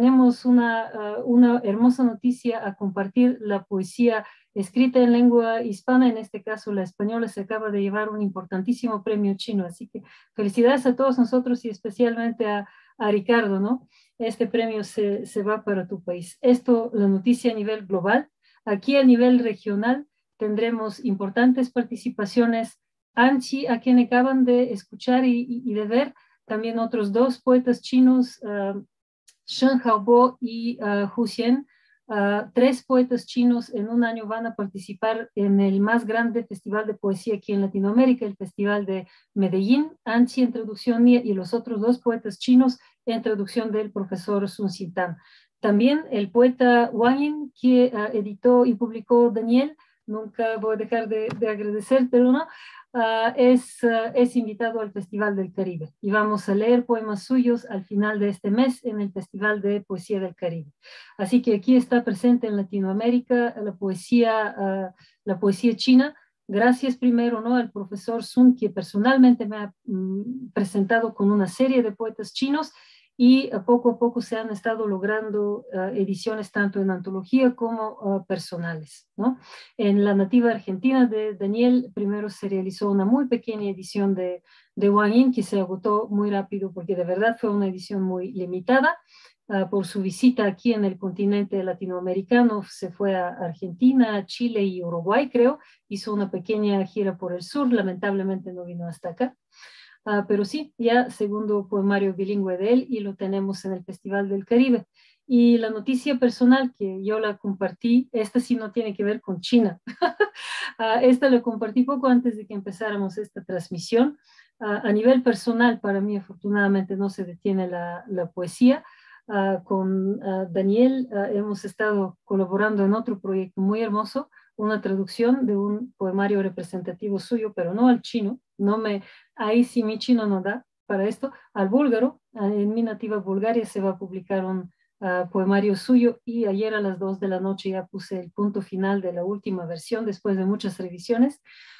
una hermosa noticia a compartir. La poesía escrita en lengua hispana, en este caso la española, se acaba de llevar un importantísimo premio chino. Así que felicidades a todos nosotros y especialmente a Ricardo, ¿no? Este premio se va para tu país. Esto, la noticia a nivel global. Aquí a nivel regional tendremos importantes participaciones. Anchi, a quien acaban de escuchar y de ver, también otros 2 poetas chinos, Shen Haobo y Hu Xian, 3 poetas chinos en un año van a participar en el más grande festival de poesía aquí en Latinoamérica, el Festival de Medellín. Anchi en traducción mía y los otros 2 poetas chinos en traducción del profesor Sun Xintan. También el poeta Wang Yin, que editó y publicó Daniel, nunca voy a dejar de agradecerte, ¿no? Es invitado al Festival del Caribe y vamos a leer poemas suyos al final de este mes en el Festival de Poesía del Caribe. Así que aquí está presente en Latinoamérica la poesía china. Gracias primero, ¿no?, al profesor Sun, que personalmente me ha presentado con una serie de poetas chinos, y poco a poco se han estado logrando ediciones tanto en antología como personales, ¿no? En la nativa argentina de Daniel, primero se realizó una muy pequeña edición de Wang Yin, que se agotó muy rápido porque de verdad fue una edición muy limitada. Por su visita aquí en el continente latinoamericano, se fue a Argentina, Chile y Uruguay, creo. Hizo una pequeña gira por el sur, lamentablemente no vino hasta acá. Pero sí, ya segundo poemario bilingüe de él y lo tenemos en el Festival del Caribe. Y la noticia personal que yo la compartí, esta sí no tiene que ver con China. Esta la compartí poco antes de que empezáramos esta transmisión. A nivel personal, para mí afortunadamente no se detiene la poesía. Con Daniel hemos estado colaborando en otro proyecto muy hermoso, una traducción de un poemario representativo suyo, pero no al chino. Ahí sí mi chino no da para esto. Al búlgaro, en mi nativa Bulgaria se va a publicar un poemario suyo, y ayer a las 2 de la noche ya puse el punto final de la última versión después de muchas revisiones.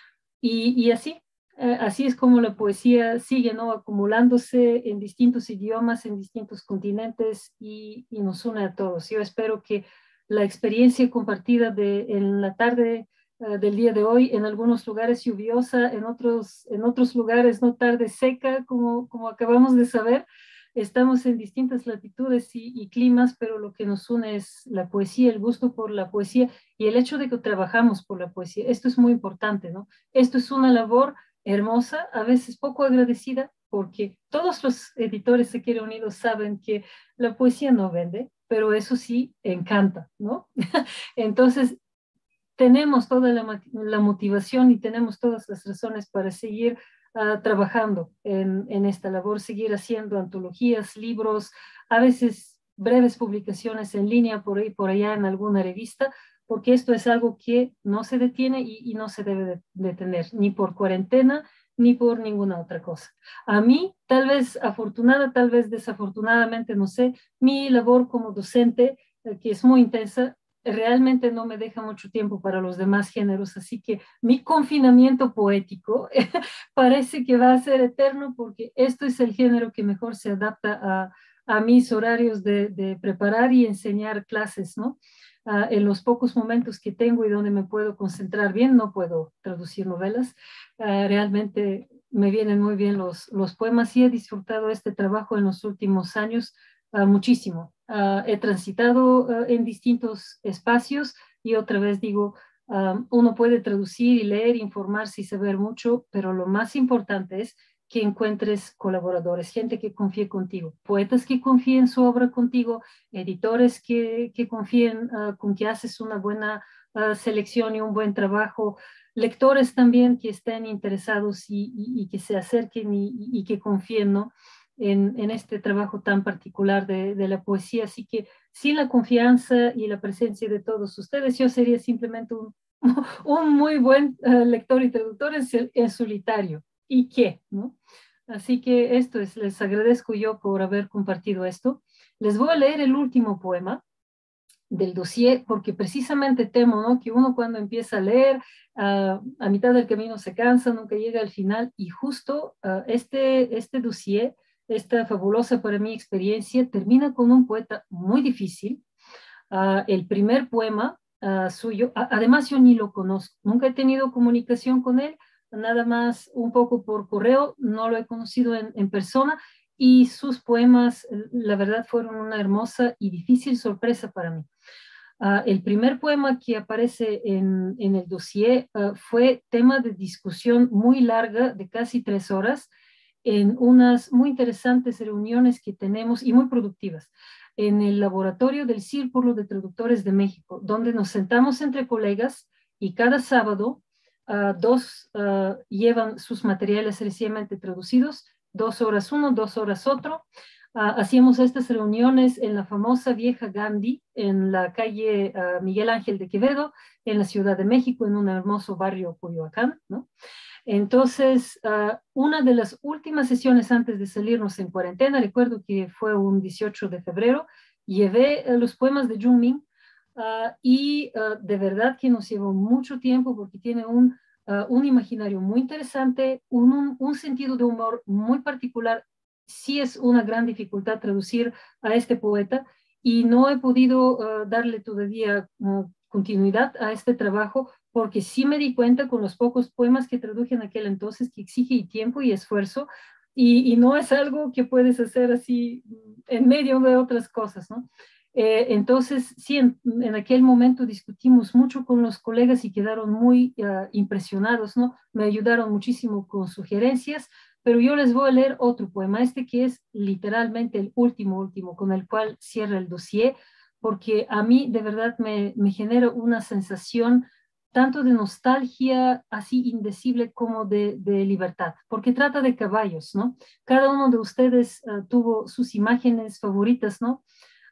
Y así es como la poesía sigue, ¿no?, acumulándose en distintos idiomas, en distintos continentes, y nos une a todos. Yo espero que la experiencia compartida en la tarde del día de hoy, en algunos lugares lluviosa, en otros lugares no, tarde seca, como acabamos de saber. Estamos en distintas latitudes y climas, pero lo que nos une es la poesía, el gusto por la poesía y el hecho de que trabajamos por la poesía. Esto es muy importante, ¿no? Esto es una labor hermosa, a veces poco agradecida, porque todos los editores aquí reunidos saben que la poesía no vende, pero eso sí encanta, ¿no? Entonces, tenemos toda la motivación y tenemos todas las razones para seguir trabajando en esta labor, seguir haciendo antologías, libros, a veces breves publicaciones en línea por ahí, por allá en alguna revista, porque esto es algo que no se detiene y no se debe detener, ni por cuarentena, ni por ninguna otra cosa. A mí, tal vez afortunada, tal vez desafortunadamente, no sé, mi labor como docente, que es muy intensa, realmente no me deja mucho tiempo para los demás géneros, así que mi confinamiento poético parece que va a ser eterno, porque esto es el género que mejor se adapta a mis horarios de preparar y enseñar clases, ¿no? En los pocos momentos que tengo y donde me puedo concentrar bien, no puedo traducir novelas. Realmente me vienen muy bien los poemas, y he disfrutado este trabajo en los últimos años muchísimo. He transitado en distintos espacios, y otra vez digo, Uno puede traducir y leer, informarse y saber mucho, pero lo más importante es que encuentres colaboradores, gente que confíe contigo, poetas que confíen en su obra contigo, editores que confíen con que haces una buena selección y un buen trabajo, lectores también que estén interesados y que se acerquen y que confíen, ¿no?, en este trabajo tan particular de la poesía. Así que sin la confianza y la presencia de todos ustedes, yo sería simplemente un muy buen lector y traductor en solitario. ¿Y qué? ¿No? Así que esto es, les agradezco yo por haber compartido esto. Les voy a leer el último poema del dossier, porque precisamente temo, ¿no?, que uno cuando empieza a leer, a mitad del camino se cansa, nunca llega al final, y justo este dossier, esta fabulosa para mí experiencia, termina con un poeta muy difícil. El primer poema suyo, además yo ni lo conozco, nunca he tenido comunicación con él, nada más un poco por correo, no lo he conocido en persona, y sus poemas, la verdad, fueron una hermosa y difícil sorpresa para mí. El primer poema que aparece en el dossier fue tema de discusión muy larga, de casi 3 horas, en unas muy interesantes reuniones que tenemos y muy productivas en el laboratorio del Círculo de Traductores de México, donde nos sentamos entre colegas y cada sábado dos llevan sus materiales recientemente traducidos, 2 horas uno, 2 horas otro. Hacíamos estas reuniones en la famosa vieja Gandhi, en la calle Miguel Ángel de Quevedo, en la Ciudad de México, en un hermoso barrio Coyoacán, ¿no? Entonces, una de las últimas sesiones antes de salirnos en cuarentena, recuerdo que fue un 18 de febrero, llevé los poemas de Junmin y de verdad que nos llevó mucho tiempo porque tiene un imaginario muy interesante, un sentido de humor muy particular. Sí es una gran dificultad traducir a este poeta y no he podido darle todavía continuidad a este trabajo porque sí me di cuenta con los pocos poemas que traduje en aquel entonces que exige tiempo y esfuerzo y no es algo que puedes hacer así en medio de otras cosas, ¿no? Entonces, sí, en aquel momento discutimos mucho con los colegas y quedaron muy impresionados, ¿no? Me ayudaron muchísimo con sugerencias, pero yo les voy a leer otro poema, este que es literalmente el último, con el cual cierra el dossier, porque a mí de verdad me genera una sensación tanto de nostalgia así indecible como de libertad, porque trata de caballos, ¿no? Cada uno de ustedes tuvo sus imágenes favoritas, ¿no?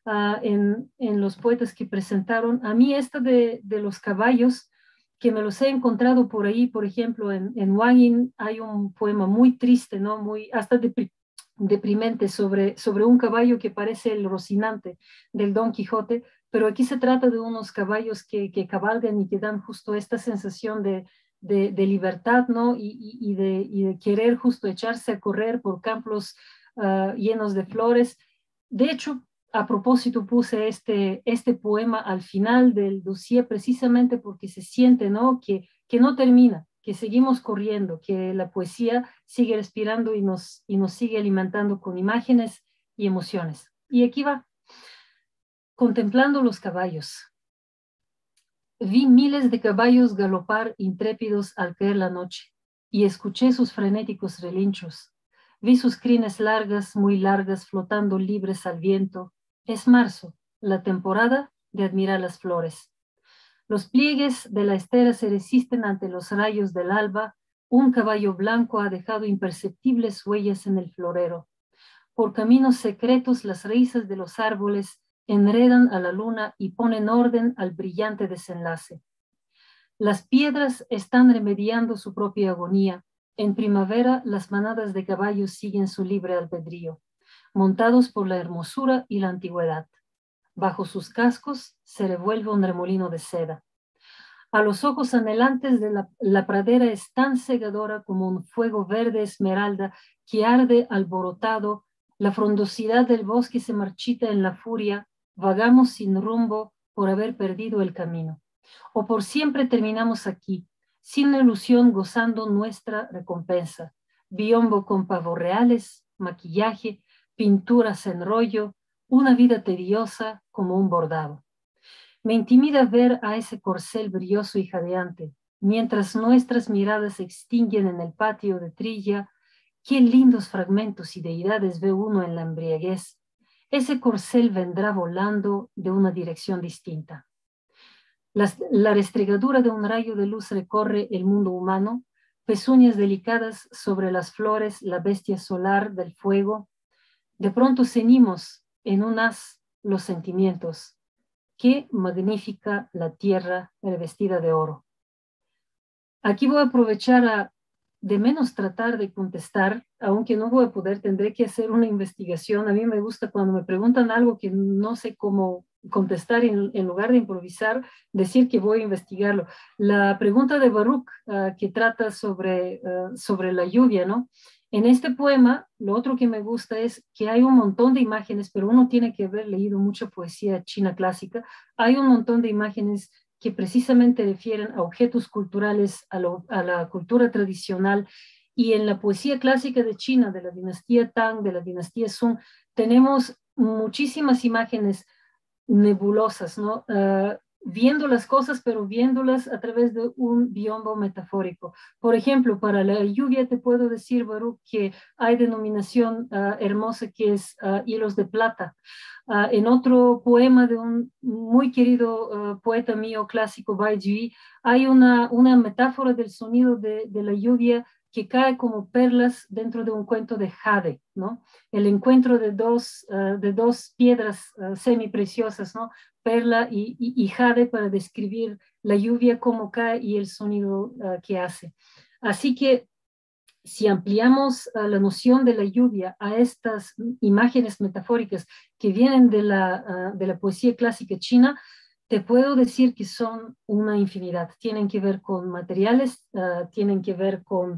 En los poetas que presentaron. A mí esta de los caballos, que me los he encontrado por ahí, por ejemplo, en Wangin hay un poema muy triste, ¿no? Muy hasta deprimente sobre un caballo que parece el Rocinante del Don Quijote, pero aquí se trata de unos caballos que cabalgan y que dan justo esta sensación de libertad, ¿no? Y de querer justo echarse a correr por campos llenos de flores. De hecho, a propósito puse este poema al final del dossier precisamente porque se siente, ¿no?, que no termina, que seguimos corriendo, que la poesía sigue respirando y nos sigue alimentando con imágenes y emociones. Y aquí va. Contemplando los caballos. Vi miles de caballos galopar intrépidos al caer la noche y escuché sus frenéticos relinchos. Vi sus crines largas, muy largas, flotando libres al viento. Es marzo, la temporada de admirar las flores. Los pliegues de la estera se resisten ante los rayos del alba. Un caballo blanco ha dejado imperceptibles huellas en el florero. Por caminos secretos las raíces de los árboles enredan a la luna y ponen orden al brillante desenlace. Las piedras están remediando su propia agonía. En primavera las manadas de caballos siguen su libre albedrío, montados por la hermosura y la antigüedad. Bajo sus cascos se revuelve un remolino de seda. A los ojos anhelantes de la pradera es tan cegadora como un fuego verde esmeralda que arde alborotado. La frondosidad del bosque se marchita en la furia. Vagamos sin rumbo por haber perdido el camino. O por siempre terminamos aquí, sin ilusión gozando nuestra recompensa. Biombo con pavos reales, maquillaje, pinturas en rollo, una vida tediosa como un bordado. Me intimida ver a ese corcel brilloso y jadeante, mientras nuestras miradas se extinguen en el patio de trilla. Qué lindos fragmentos y deidades ve uno en la embriaguez. Ese corcel vendrá volando de una dirección distinta. La restregadura de un rayo de luz recorre el mundo humano, pezuñas delicadas sobre las flores, la bestia solar del fuego. De pronto ceñimos en un haz los sentimientos. Qué magnífica la tierra revestida de oro. Aquí voy a aprovechar de menos tratar de contestar, aunque no voy a poder, tendré que hacer una investigación. A mí me gusta cuando me preguntan algo que no sé cómo contestar, en lugar de improvisar, decir que voy a investigarlo. La pregunta de Baruch, que trata sobre la lluvia, ¿no? En este poema, lo otro que me gusta es que hay un montón de imágenes, pero uno tiene que haber leído mucha poesía china clásica. Hay un montón de imágenes que precisamente refieren a objetos culturales, a la cultura tradicional. Y en la poesía clásica de China, de la dinastía Tang, de la dinastía Song, tenemos muchísimas imágenes nebulosas, ¿no? Viendo las cosas, pero viéndolas a través de un biombo metafórico. Por ejemplo, para la lluvia te puedo decir, Baruch, que hay denominación hermosa que es hilos de plata. En otro poema de un muy querido poeta mío clásico, Bai Ji, hay una metáfora del sonido de la lluvia que cae como perlas dentro de un cuento de jade, ¿no? El encuentro de dos piedras semipreciosas, ¿no? Perla y jade, para describir la lluvia, cómo cae y el sonido que hace. Así que si ampliamos la noción de la lluvia a estas imágenes metafóricas que vienen de la poesía clásica china, te puedo decir que son una infinidad. Tienen que ver con materiales, tienen que ver con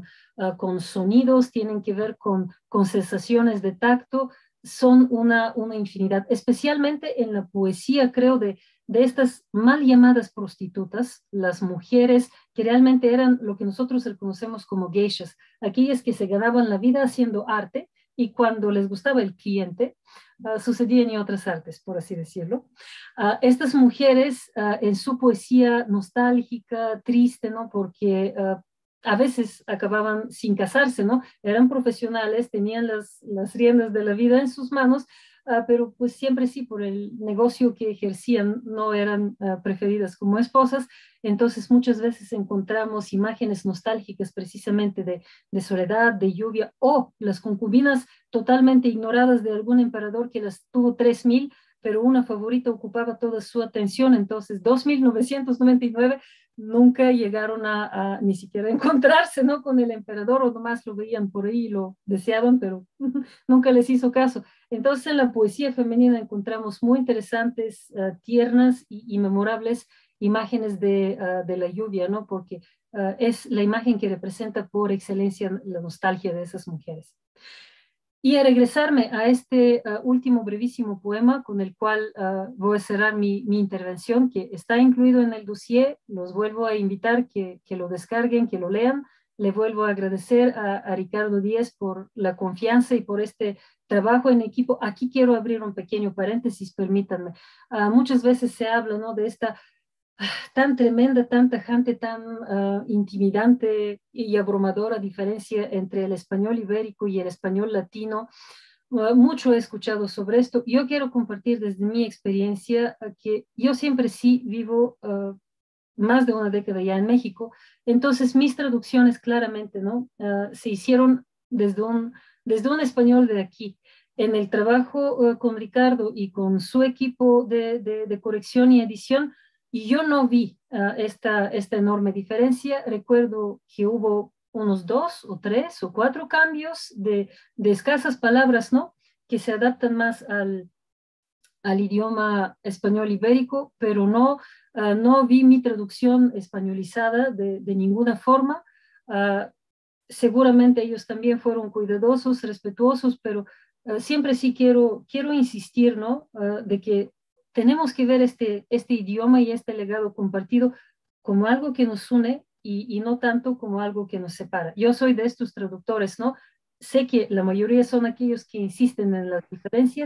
sonidos, tienen que ver con sensaciones de tacto. Son una infinidad, especialmente en la poesía, creo, de estas mal llamadas prostitutas, las mujeres que realmente eran lo que nosotros reconocemos como geishas, aquellas que se ganaban la vida haciendo arte, y cuando les gustaba el cliente, sucedían en otras artes, por así decirlo. Estas mujeres, en su poesía nostálgica, triste, ¿no? Porque a veces acababan sin casarse, ¿no? Eran profesionales, tenían las riendas de la vida en sus manos, pero pues siempre sí, por el negocio que ejercían, no eran preferidas como esposas. Entonces muchas veces encontramos imágenes nostálgicas precisamente de soledad, de lluvia, o las concubinas totalmente ignoradas de algún emperador que las tuvo 3000, pero una favorita ocupaba toda su atención. Entonces 2999 nunca llegaron a ni siquiera encontrarse, ¿no? Con el emperador, o nomás lo veían por ahí y lo deseaban, pero nunca les hizo caso. Entonces en la poesía femenina encontramos muy interesantes, tiernas y memorables imágenes de la lluvia, ¿no? Porque es la imagen que representa por excelencia la nostalgia de esas mujeres. Y a regresarme a este último brevísimo poema con el cual voy a cerrar mi intervención, que está incluido en el dossier. Los vuelvo a invitar que lo descarguen, que lo lean. Le vuelvo a agradecer a Ricardo Díez por la confianza y por este trabajo en equipo. Aquí quiero abrir un pequeño paréntesis, permítanme. Muchas veces se habla, ¿no?, de esta tan tremenda, tan tajante, tan intimidante y abrumadora diferencia entre el español ibérico y el español latino. Mucho he escuchado sobre esto. Yo quiero compartir desde mi experiencia que yo siempre sí vivo más de una década ya en México. Entonces mis traducciones claramente, ¿no?, se hicieron desde un español de aquí. En el trabajo con Ricardo y con su equipo de corrección y edición, y yo no vi esta enorme diferencia. Recuerdo que hubo unos 2 o 3 o 4 cambios de escasas palabras, ¿no?, que se adaptan más al idioma español ibérico, pero no vi mi traducción españolizada de ninguna forma. Seguramente ellos también fueron cuidadosos, respetuosos, pero siempre sí quiero insistir, ¿no?, de que tenemos que ver este idioma y este legado compartido como algo que nos une y no tanto como algo que nos separa. Yo soy de estos traductores, ¿no? Sé que la mayoría son aquellos que insisten en las diferencias,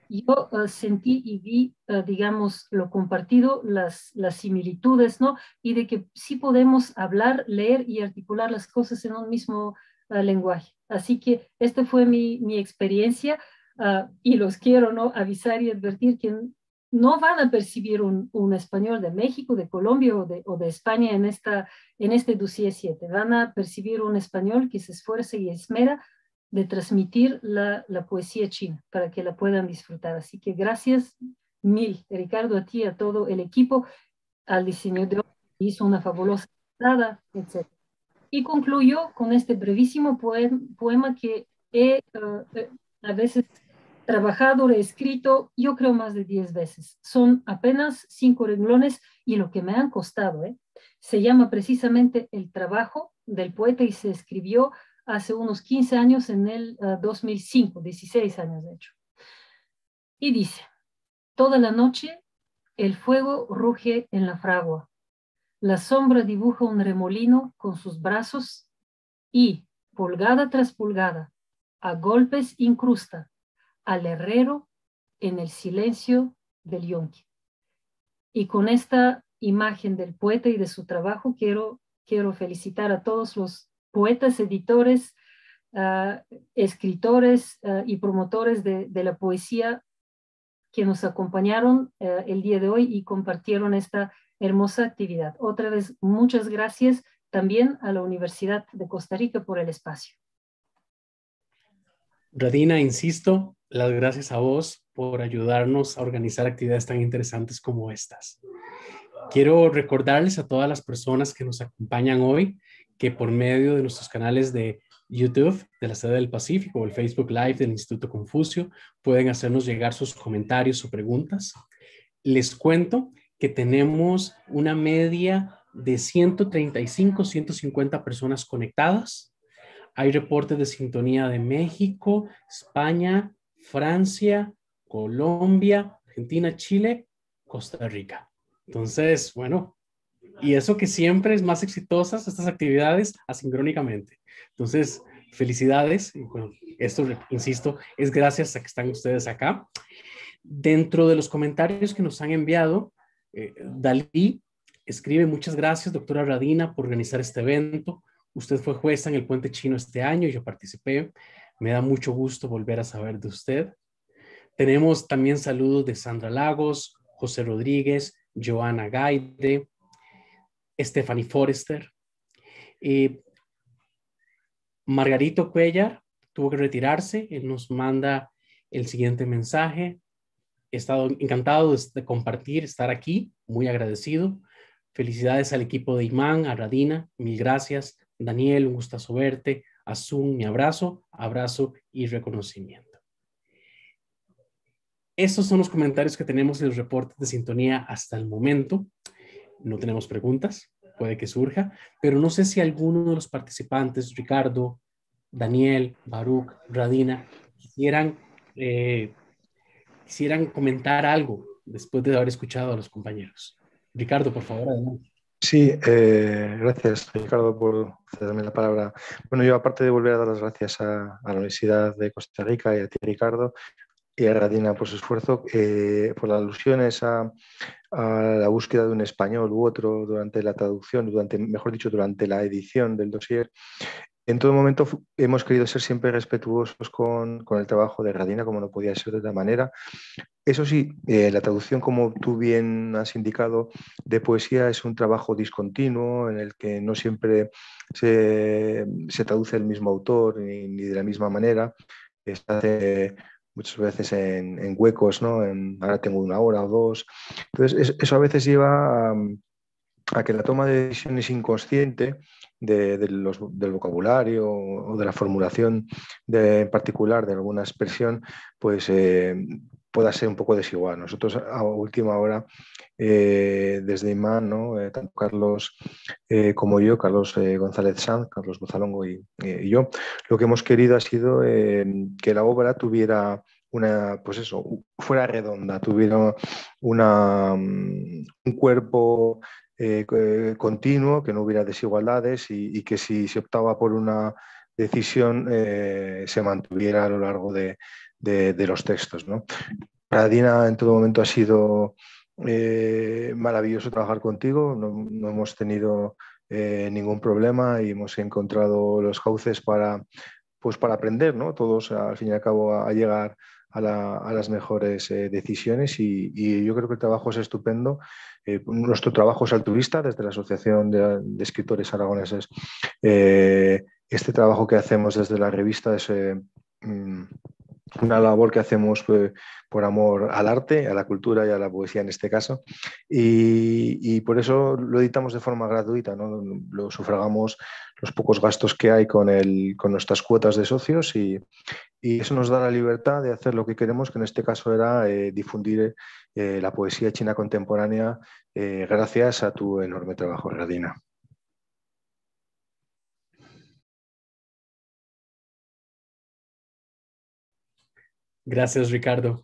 yo sentí y vi, digamos, lo compartido, las similitudes, ¿no? Y de que sí podemos hablar, leer y articular las cosas en un mismo lenguaje. Así que esta fue mi experiencia y los quiero, ¿no?, avisar y advertir que no van a percibir un español de México, de Colombia o de España en este dossier 7. Van a percibir un español que se esfuerza y esmera de transmitir la poesía china para que la puedan disfrutar. Así que gracias mil, Ricardo, a ti, a todo el equipo, al diseñador que hizo una fabulosa entrada, etc. Y concluyo con este brevísimo poema que he a veces trabajado, reescrito, yo creo más de 10 veces. Son apenas 5 renglones y lo que me han costado. Se llama precisamente El trabajo del poeta y se escribió hace unos 15 años, en el 2005, 16 años de hecho. Y dice: toda la noche el fuego ruge en la fragua, la sombra dibuja un remolino con sus brazos y, pulgada tras pulgada, a golpes incrusta al herrero en el silencio del yonki. Y con esta imagen del poeta y de su trabajo quiero felicitar a todos los poetas, editores, escritores y promotores de la poesía que nos acompañaron el día de hoy y compartieron esta hermosa actividad. Otra vez, muchas gracias también a la Universidad de Costa Rica por el espacio. Radina, insisto, las gracias a vos por ayudarnos a organizar actividades tan interesantes como estas. Quiero recordarles a todas las personas que nos acompañan hoy que por medio de nuestros canales de YouTube de la Sede del Pacífico o el Facebook Live del Instituto Confucio pueden hacernos llegar sus comentarios o preguntas. Les cuento que tenemos una media de 135, 150 personas conectadas. Hay reportes de sintonía de México, España, Francia, Colombia, Argentina, Chile, Costa Rica. Entonces, bueno, y eso que siempre es más exitosas estas actividades asincrónicamente. Entonces, felicidades. Y bueno, esto, insisto, es gracias a que están ustedes acá. Dentro de los comentarios que nos han enviado, Dalí escribe: muchas gracias, doctora Radina, por organizar este evento. Usted fue jueza en el Puente Chino este año y yo participé. Me da mucho gusto volver a saber de usted. Tenemos también saludos de Sandra Lagos, José Rodríguez, Joana Gaide, Stephanie Forrester. Margarito Cuellar tuvo que retirarse. Él nos manda el siguiente mensaje: he estado encantado de compartir, estar aquí, muy agradecido. Felicidades al equipo de Imán, a Radina, mil gracias. Daniel, un gustazo verte. Azun, mi abrazo y reconocimiento. Estos son los comentarios que tenemos en los reportes de sintonía hasta el momento. No tenemos preguntas, puede que surja, pero no sé si alguno de los participantes, Ricardo, Daniel, Baruch, Radina, quisieran comentar algo después de haber escuchado a los compañeros. Ricardo, por favor, adelante. Sí, gracias, Ricardo, por darme la palabra. Bueno, yo, aparte de volver a dar las gracias a la Universidad de Costa Rica y a ti, Ricardo, y a Radina por su esfuerzo, por las alusiones a la búsqueda de un español u otro durante la traducción, mejor dicho, durante la edición del dossier. En todo momento hemos querido ser siempre respetuosos con el trabajo de Radina, como no podía ser de otra manera. Eso sí, la traducción, como tú bien has indicado, de poesía es un trabajo discontinuo en el que no siempre se traduce el mismo autor ni de la misma manera. Se hace muchas veces en huecos, ¿no? Ahora tengo una hora o dos. Entonces, eso a veces lleva a que la toma de decisiones inconsciente del vocabulario o de la formulación en particular de alguna expresión, pues pueda ser un poco desigual. Nosotros a última hora, desde Imán, ¿no? Tanto Carlos como yo, Carlos González Sanz, Carlos Gozalongo y yo, lo que hemos querido ha sido que la obra tuviera fuera redonda, tuviera un cuerpo continuo, que no hubiera desigualdades y que si se optaba por una decisión se mantuviera a lo largo de los textos, ¿no? Radina, en todo momento ha sido maravilloso trabajar contigo, no hemos tenido ningún problema y hemos encontrado los cauces para aprender, ¿no? Todos, al fin y al cabo, a llegar a las mejores decisiones y yo creo que el trabajo es estupendo. Nuestro trabajo es altruista desde la Asociación de Escritores Aragoneses. Este trabajo que hacemos desde la revista es una labor que hacemos por amor al arte, a la cultura y a la poesía en este caso, y por eso lo editamos de forma gratuita, ¿no? Lo sufragamos los pocos gastos que hay con nuestras cuotas de socios y eso nos da la libertad de hacer lo que queremos, que en este caso era difundir la poesía china contemporánea gracias a tu enorme trabajo, Radina. Gracias, Ricardo.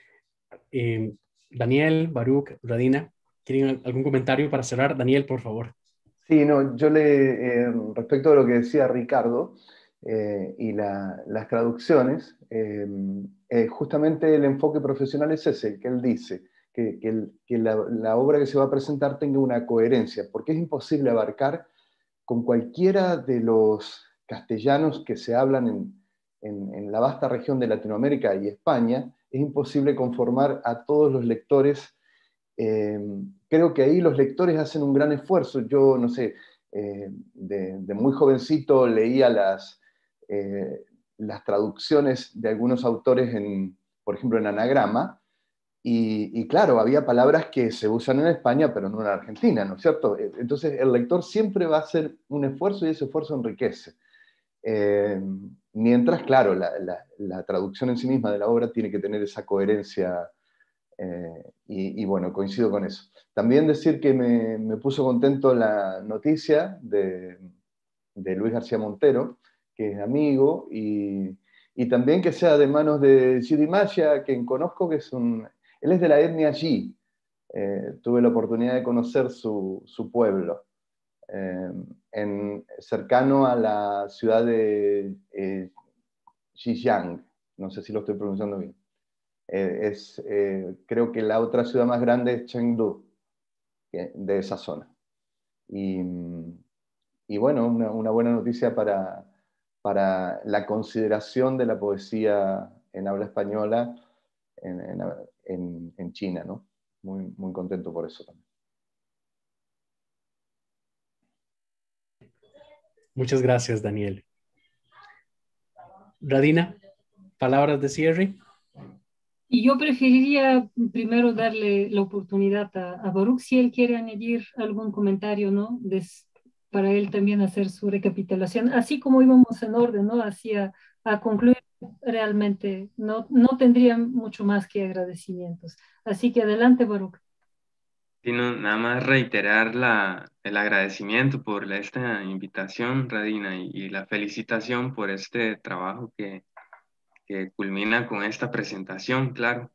Daniel, Baruch, Radina, ¿quieren algún comentario para cerrar? Daniel, por favor. Sí, no, yo respecto a lo que decía Ricardo y las traducciones, justamente el enfoque profesional es ese, que él dice, que la obra que se va a presentar tenga una coherencia, porque es imposible abarcar con cualquiera de los castellanos que se hablan en la vasta región de Latinoamérica y España, es imposible conformar a todos los lectores. Creo que ahí los lectores hacen un gran esfuerzo. Yo, no sé, de muy jovencito leía las traducciones de algunos autores, por ejemplo, en anagrama, y claro, había palabras que se usan en España, pero no en Argentina, ¿no es cierto? Entonces, el lector siempre va a hacer un esfuerzo y ese esfuerzo enriquece. Mientras, claro, la traducción en sí misma de la obra tiene que tener esa coherencia. Y bueno, coincido con eso. También decir que me puso contento la noticia de Luis García Montero, que es amigo, y también que sea de manos de Sidi Maya, quien conozco, que él es de la etnia Yi. Tuve la oportunidad de conocer su pueblo, cercano a la ciudad de Xinjiang. No sé si lo estoy pronunciando bien. Creo que la otra ciudad más grande es Chengdu, de esa zona. Y bueno, una buena noticia para la consideración de la poesía en habla española en China, ¿no? Muy, muy contento por eso también. Muchas gracias, Daniel. Radina, palabras de cierre. Y yo preferiría primero darle la oportunidad a Baruch si él quiere añadir algún comentario, ¿no? Para él también hacer su recapitulación, así como íbamos en orden, ¿no? A concluir realmente, no tendría mucho más que agradecimientos. Así que adelante, Baruch. Sino nada más reiterar el agradecimiento por esta invitación, Radina, y la felicitación por este trabajo que culmina con esta presentación, claro.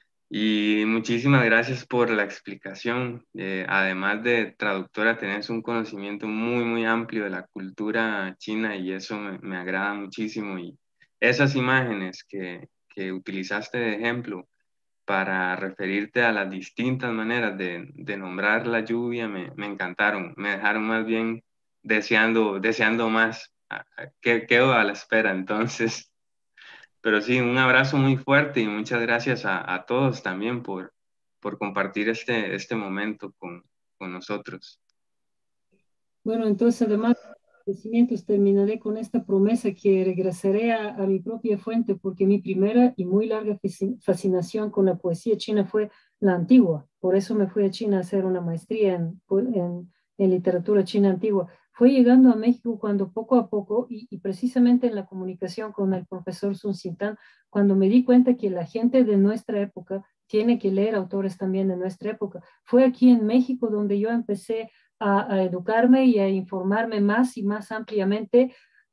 Y muchísimas gracias por la explicación. Además de traductora, tenés un conocimiento muy, muy amplio de la cultura china y eso me agrada muchísimo. Y esas imágenes que utilizaste de ejemplo para referirte a las distintas maneras de nombrar la lluvia me encantaron. Me dejaron más bien deseando más. Quedo a la espera entonces. Pero sí, un abrazo muy fuerte y muchas gracias a todos también por compartir este momento con nosotros. Bueno, entonces además de agradecimientos terminaré con esta promesa que regresaré a mi propia fuente porque mi primera y muy larga fascinación con la poesía china fue la antigua. Por eso me fui a China a hacer una maestría en literatura china antigua. Fue llegando a México cuando poco a poco, y precisamente en la comunicación con el profesor Sun Xintán, cuando me di cuenta que la gente de nuestra época tiene que leer autores también de nuestra época. Fue aquí en México donde yo empecé a educarme y a informarme más y más ampliamente,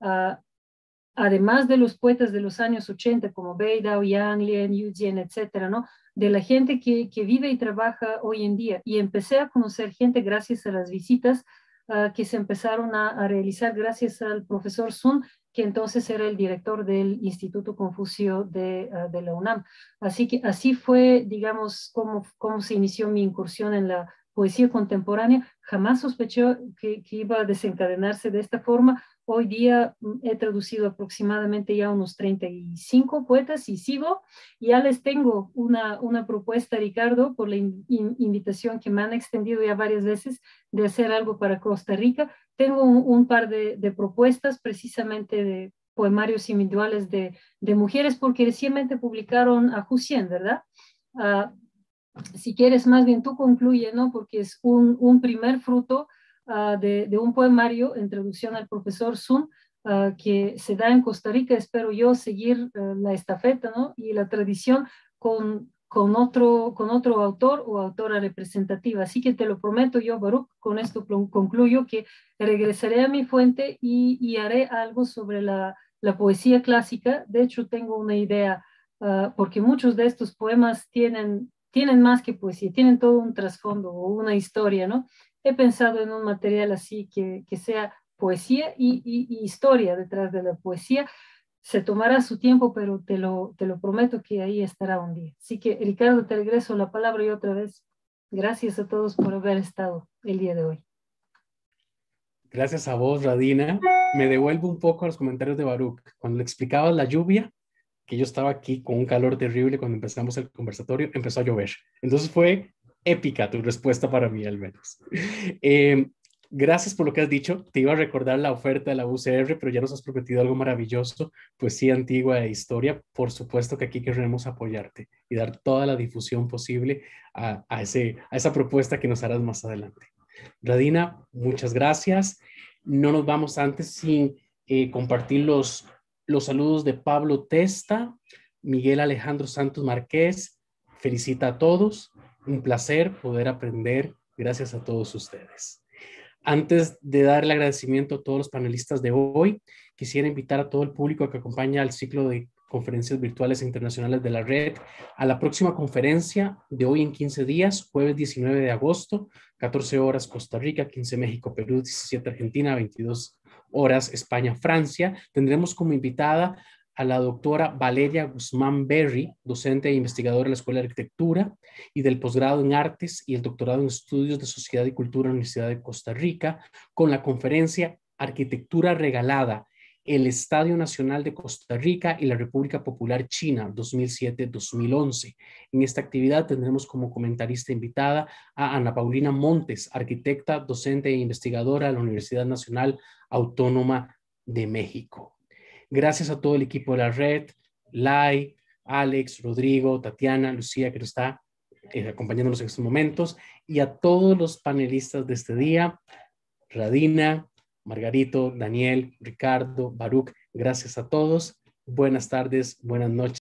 además de los poetas de los años 80 como Beidao, Yang, Lien, Yu Jian, etcétera, ¿no? De la gente que vive y trabaja hoy en día. Y empecé a conocer gente gracias a las visitas que se empezaron a realizar gracias al profesor Sun, que entonces era el director del Instituto Confucio de la UNAM. Así que así fue, digamos, cómo se inició mi incursión en la poesía contemporánea. Jamás sospeché que iba a desencadenarse de esta forma. Hoy día he traducido aproximadamente ya unos 35 poetas y sigo. Ya les tengo una propuesta, Ricardo, por la invitación que me han extendido ya varias veces de hacer algo para Costa Rica. Tengo un par de propuestas precisamente de poemarios individuales de mujeres, porque recientemente publicaron a Hussein, ¿verdad? Si quieres, más bien tú concluye, ¿no? Porque es un primer fruto de un poemario en traducción al profesor Sun, que se da en Costa Rica. Espero yo seguir la estafeta, ¿no? Y la tradición con otro autor o autora representativa. Así que te lo prometo yo, Baruch, con esto concluyo que regresaré a mi fuente y haré algo sobre la poesía clásica. De hecho, tengo una idea, porque muchos de estos poemas tienen más que poesía, tienen todo un trasfondo o una historia, ¿no? He pensado en un material así que sea poesía y historia detrás de la poesía. Se tomará su tiempo, pero te lo prometo que ahí estará un día. Así que, Ricardo, te regreso la palabra y otra vez, gracias a todos por haber estado el día de hoy. Gracias a vos, Radina. Me devuelvo un poco a los comentarios de Baruch. Cuando le explicabas la lluvia, que yo estaba aquí con un calor terrible cuando empezamos el conversatorio, empezó a llover. Entonces fue épica tu respuesta para mí, al menos. Gracias por lo que has dicho. Te iba a recordar la oferta de la UCR, pero ya nos has prometido algo maravilloso, poesía antigua e historia. Por supuesto que aquí queremos apoyarte y dar toda la difusión posible a esa propuesta que nos harás más adelante. Radina, muchas gracias. No nos vamos antes sin compartir los saludos de Pablo Testa, Miguel Alejandro Santos Márquez. Felicita a todos. Un placer poder aprender gracias a todos ustedes. Antes de dar el agradecimiento a todos los panelistas de hoy, quisiera invitar a todo el público que acompaña al ciclo de conferencias virtuales e internacionales de la red a la próxima conferencia de hoy en 15 días, jueves 19 de agosto, 14 horas Costa Rica, 15 México, Perú, 17 Argentina, 22 horas España, Francia. Tendremos como invitada a la doctora Valeria Guzmán Berry, docente e investigadora de la Escuela de Arquitectura y del posgrado en Artes y el doctorado en Estudios de Sociedad y Cultura en la Universidad de Costa Rica, con la conferencia Arquitectura Regalada, el Estadio Nacional de Costa Rica y la República Popular China, 2007-2011. En esta actividad tendremos como comentarista invitada a Ana Paulina Montes, arquitecta, docente e investigadora de la Universidad Nacional Autónoma de México. Gracias a todo el equipo de la red, Lai, Alex, Rodrigo, Tatiana, Lucía, que nos está acompañándonos en estos momentos, y a todos los panelistas de este día, Radina, Margarito, Daniel, Ricardo, Baruch. Gracias a todos. Buenas tardes, buenas noches.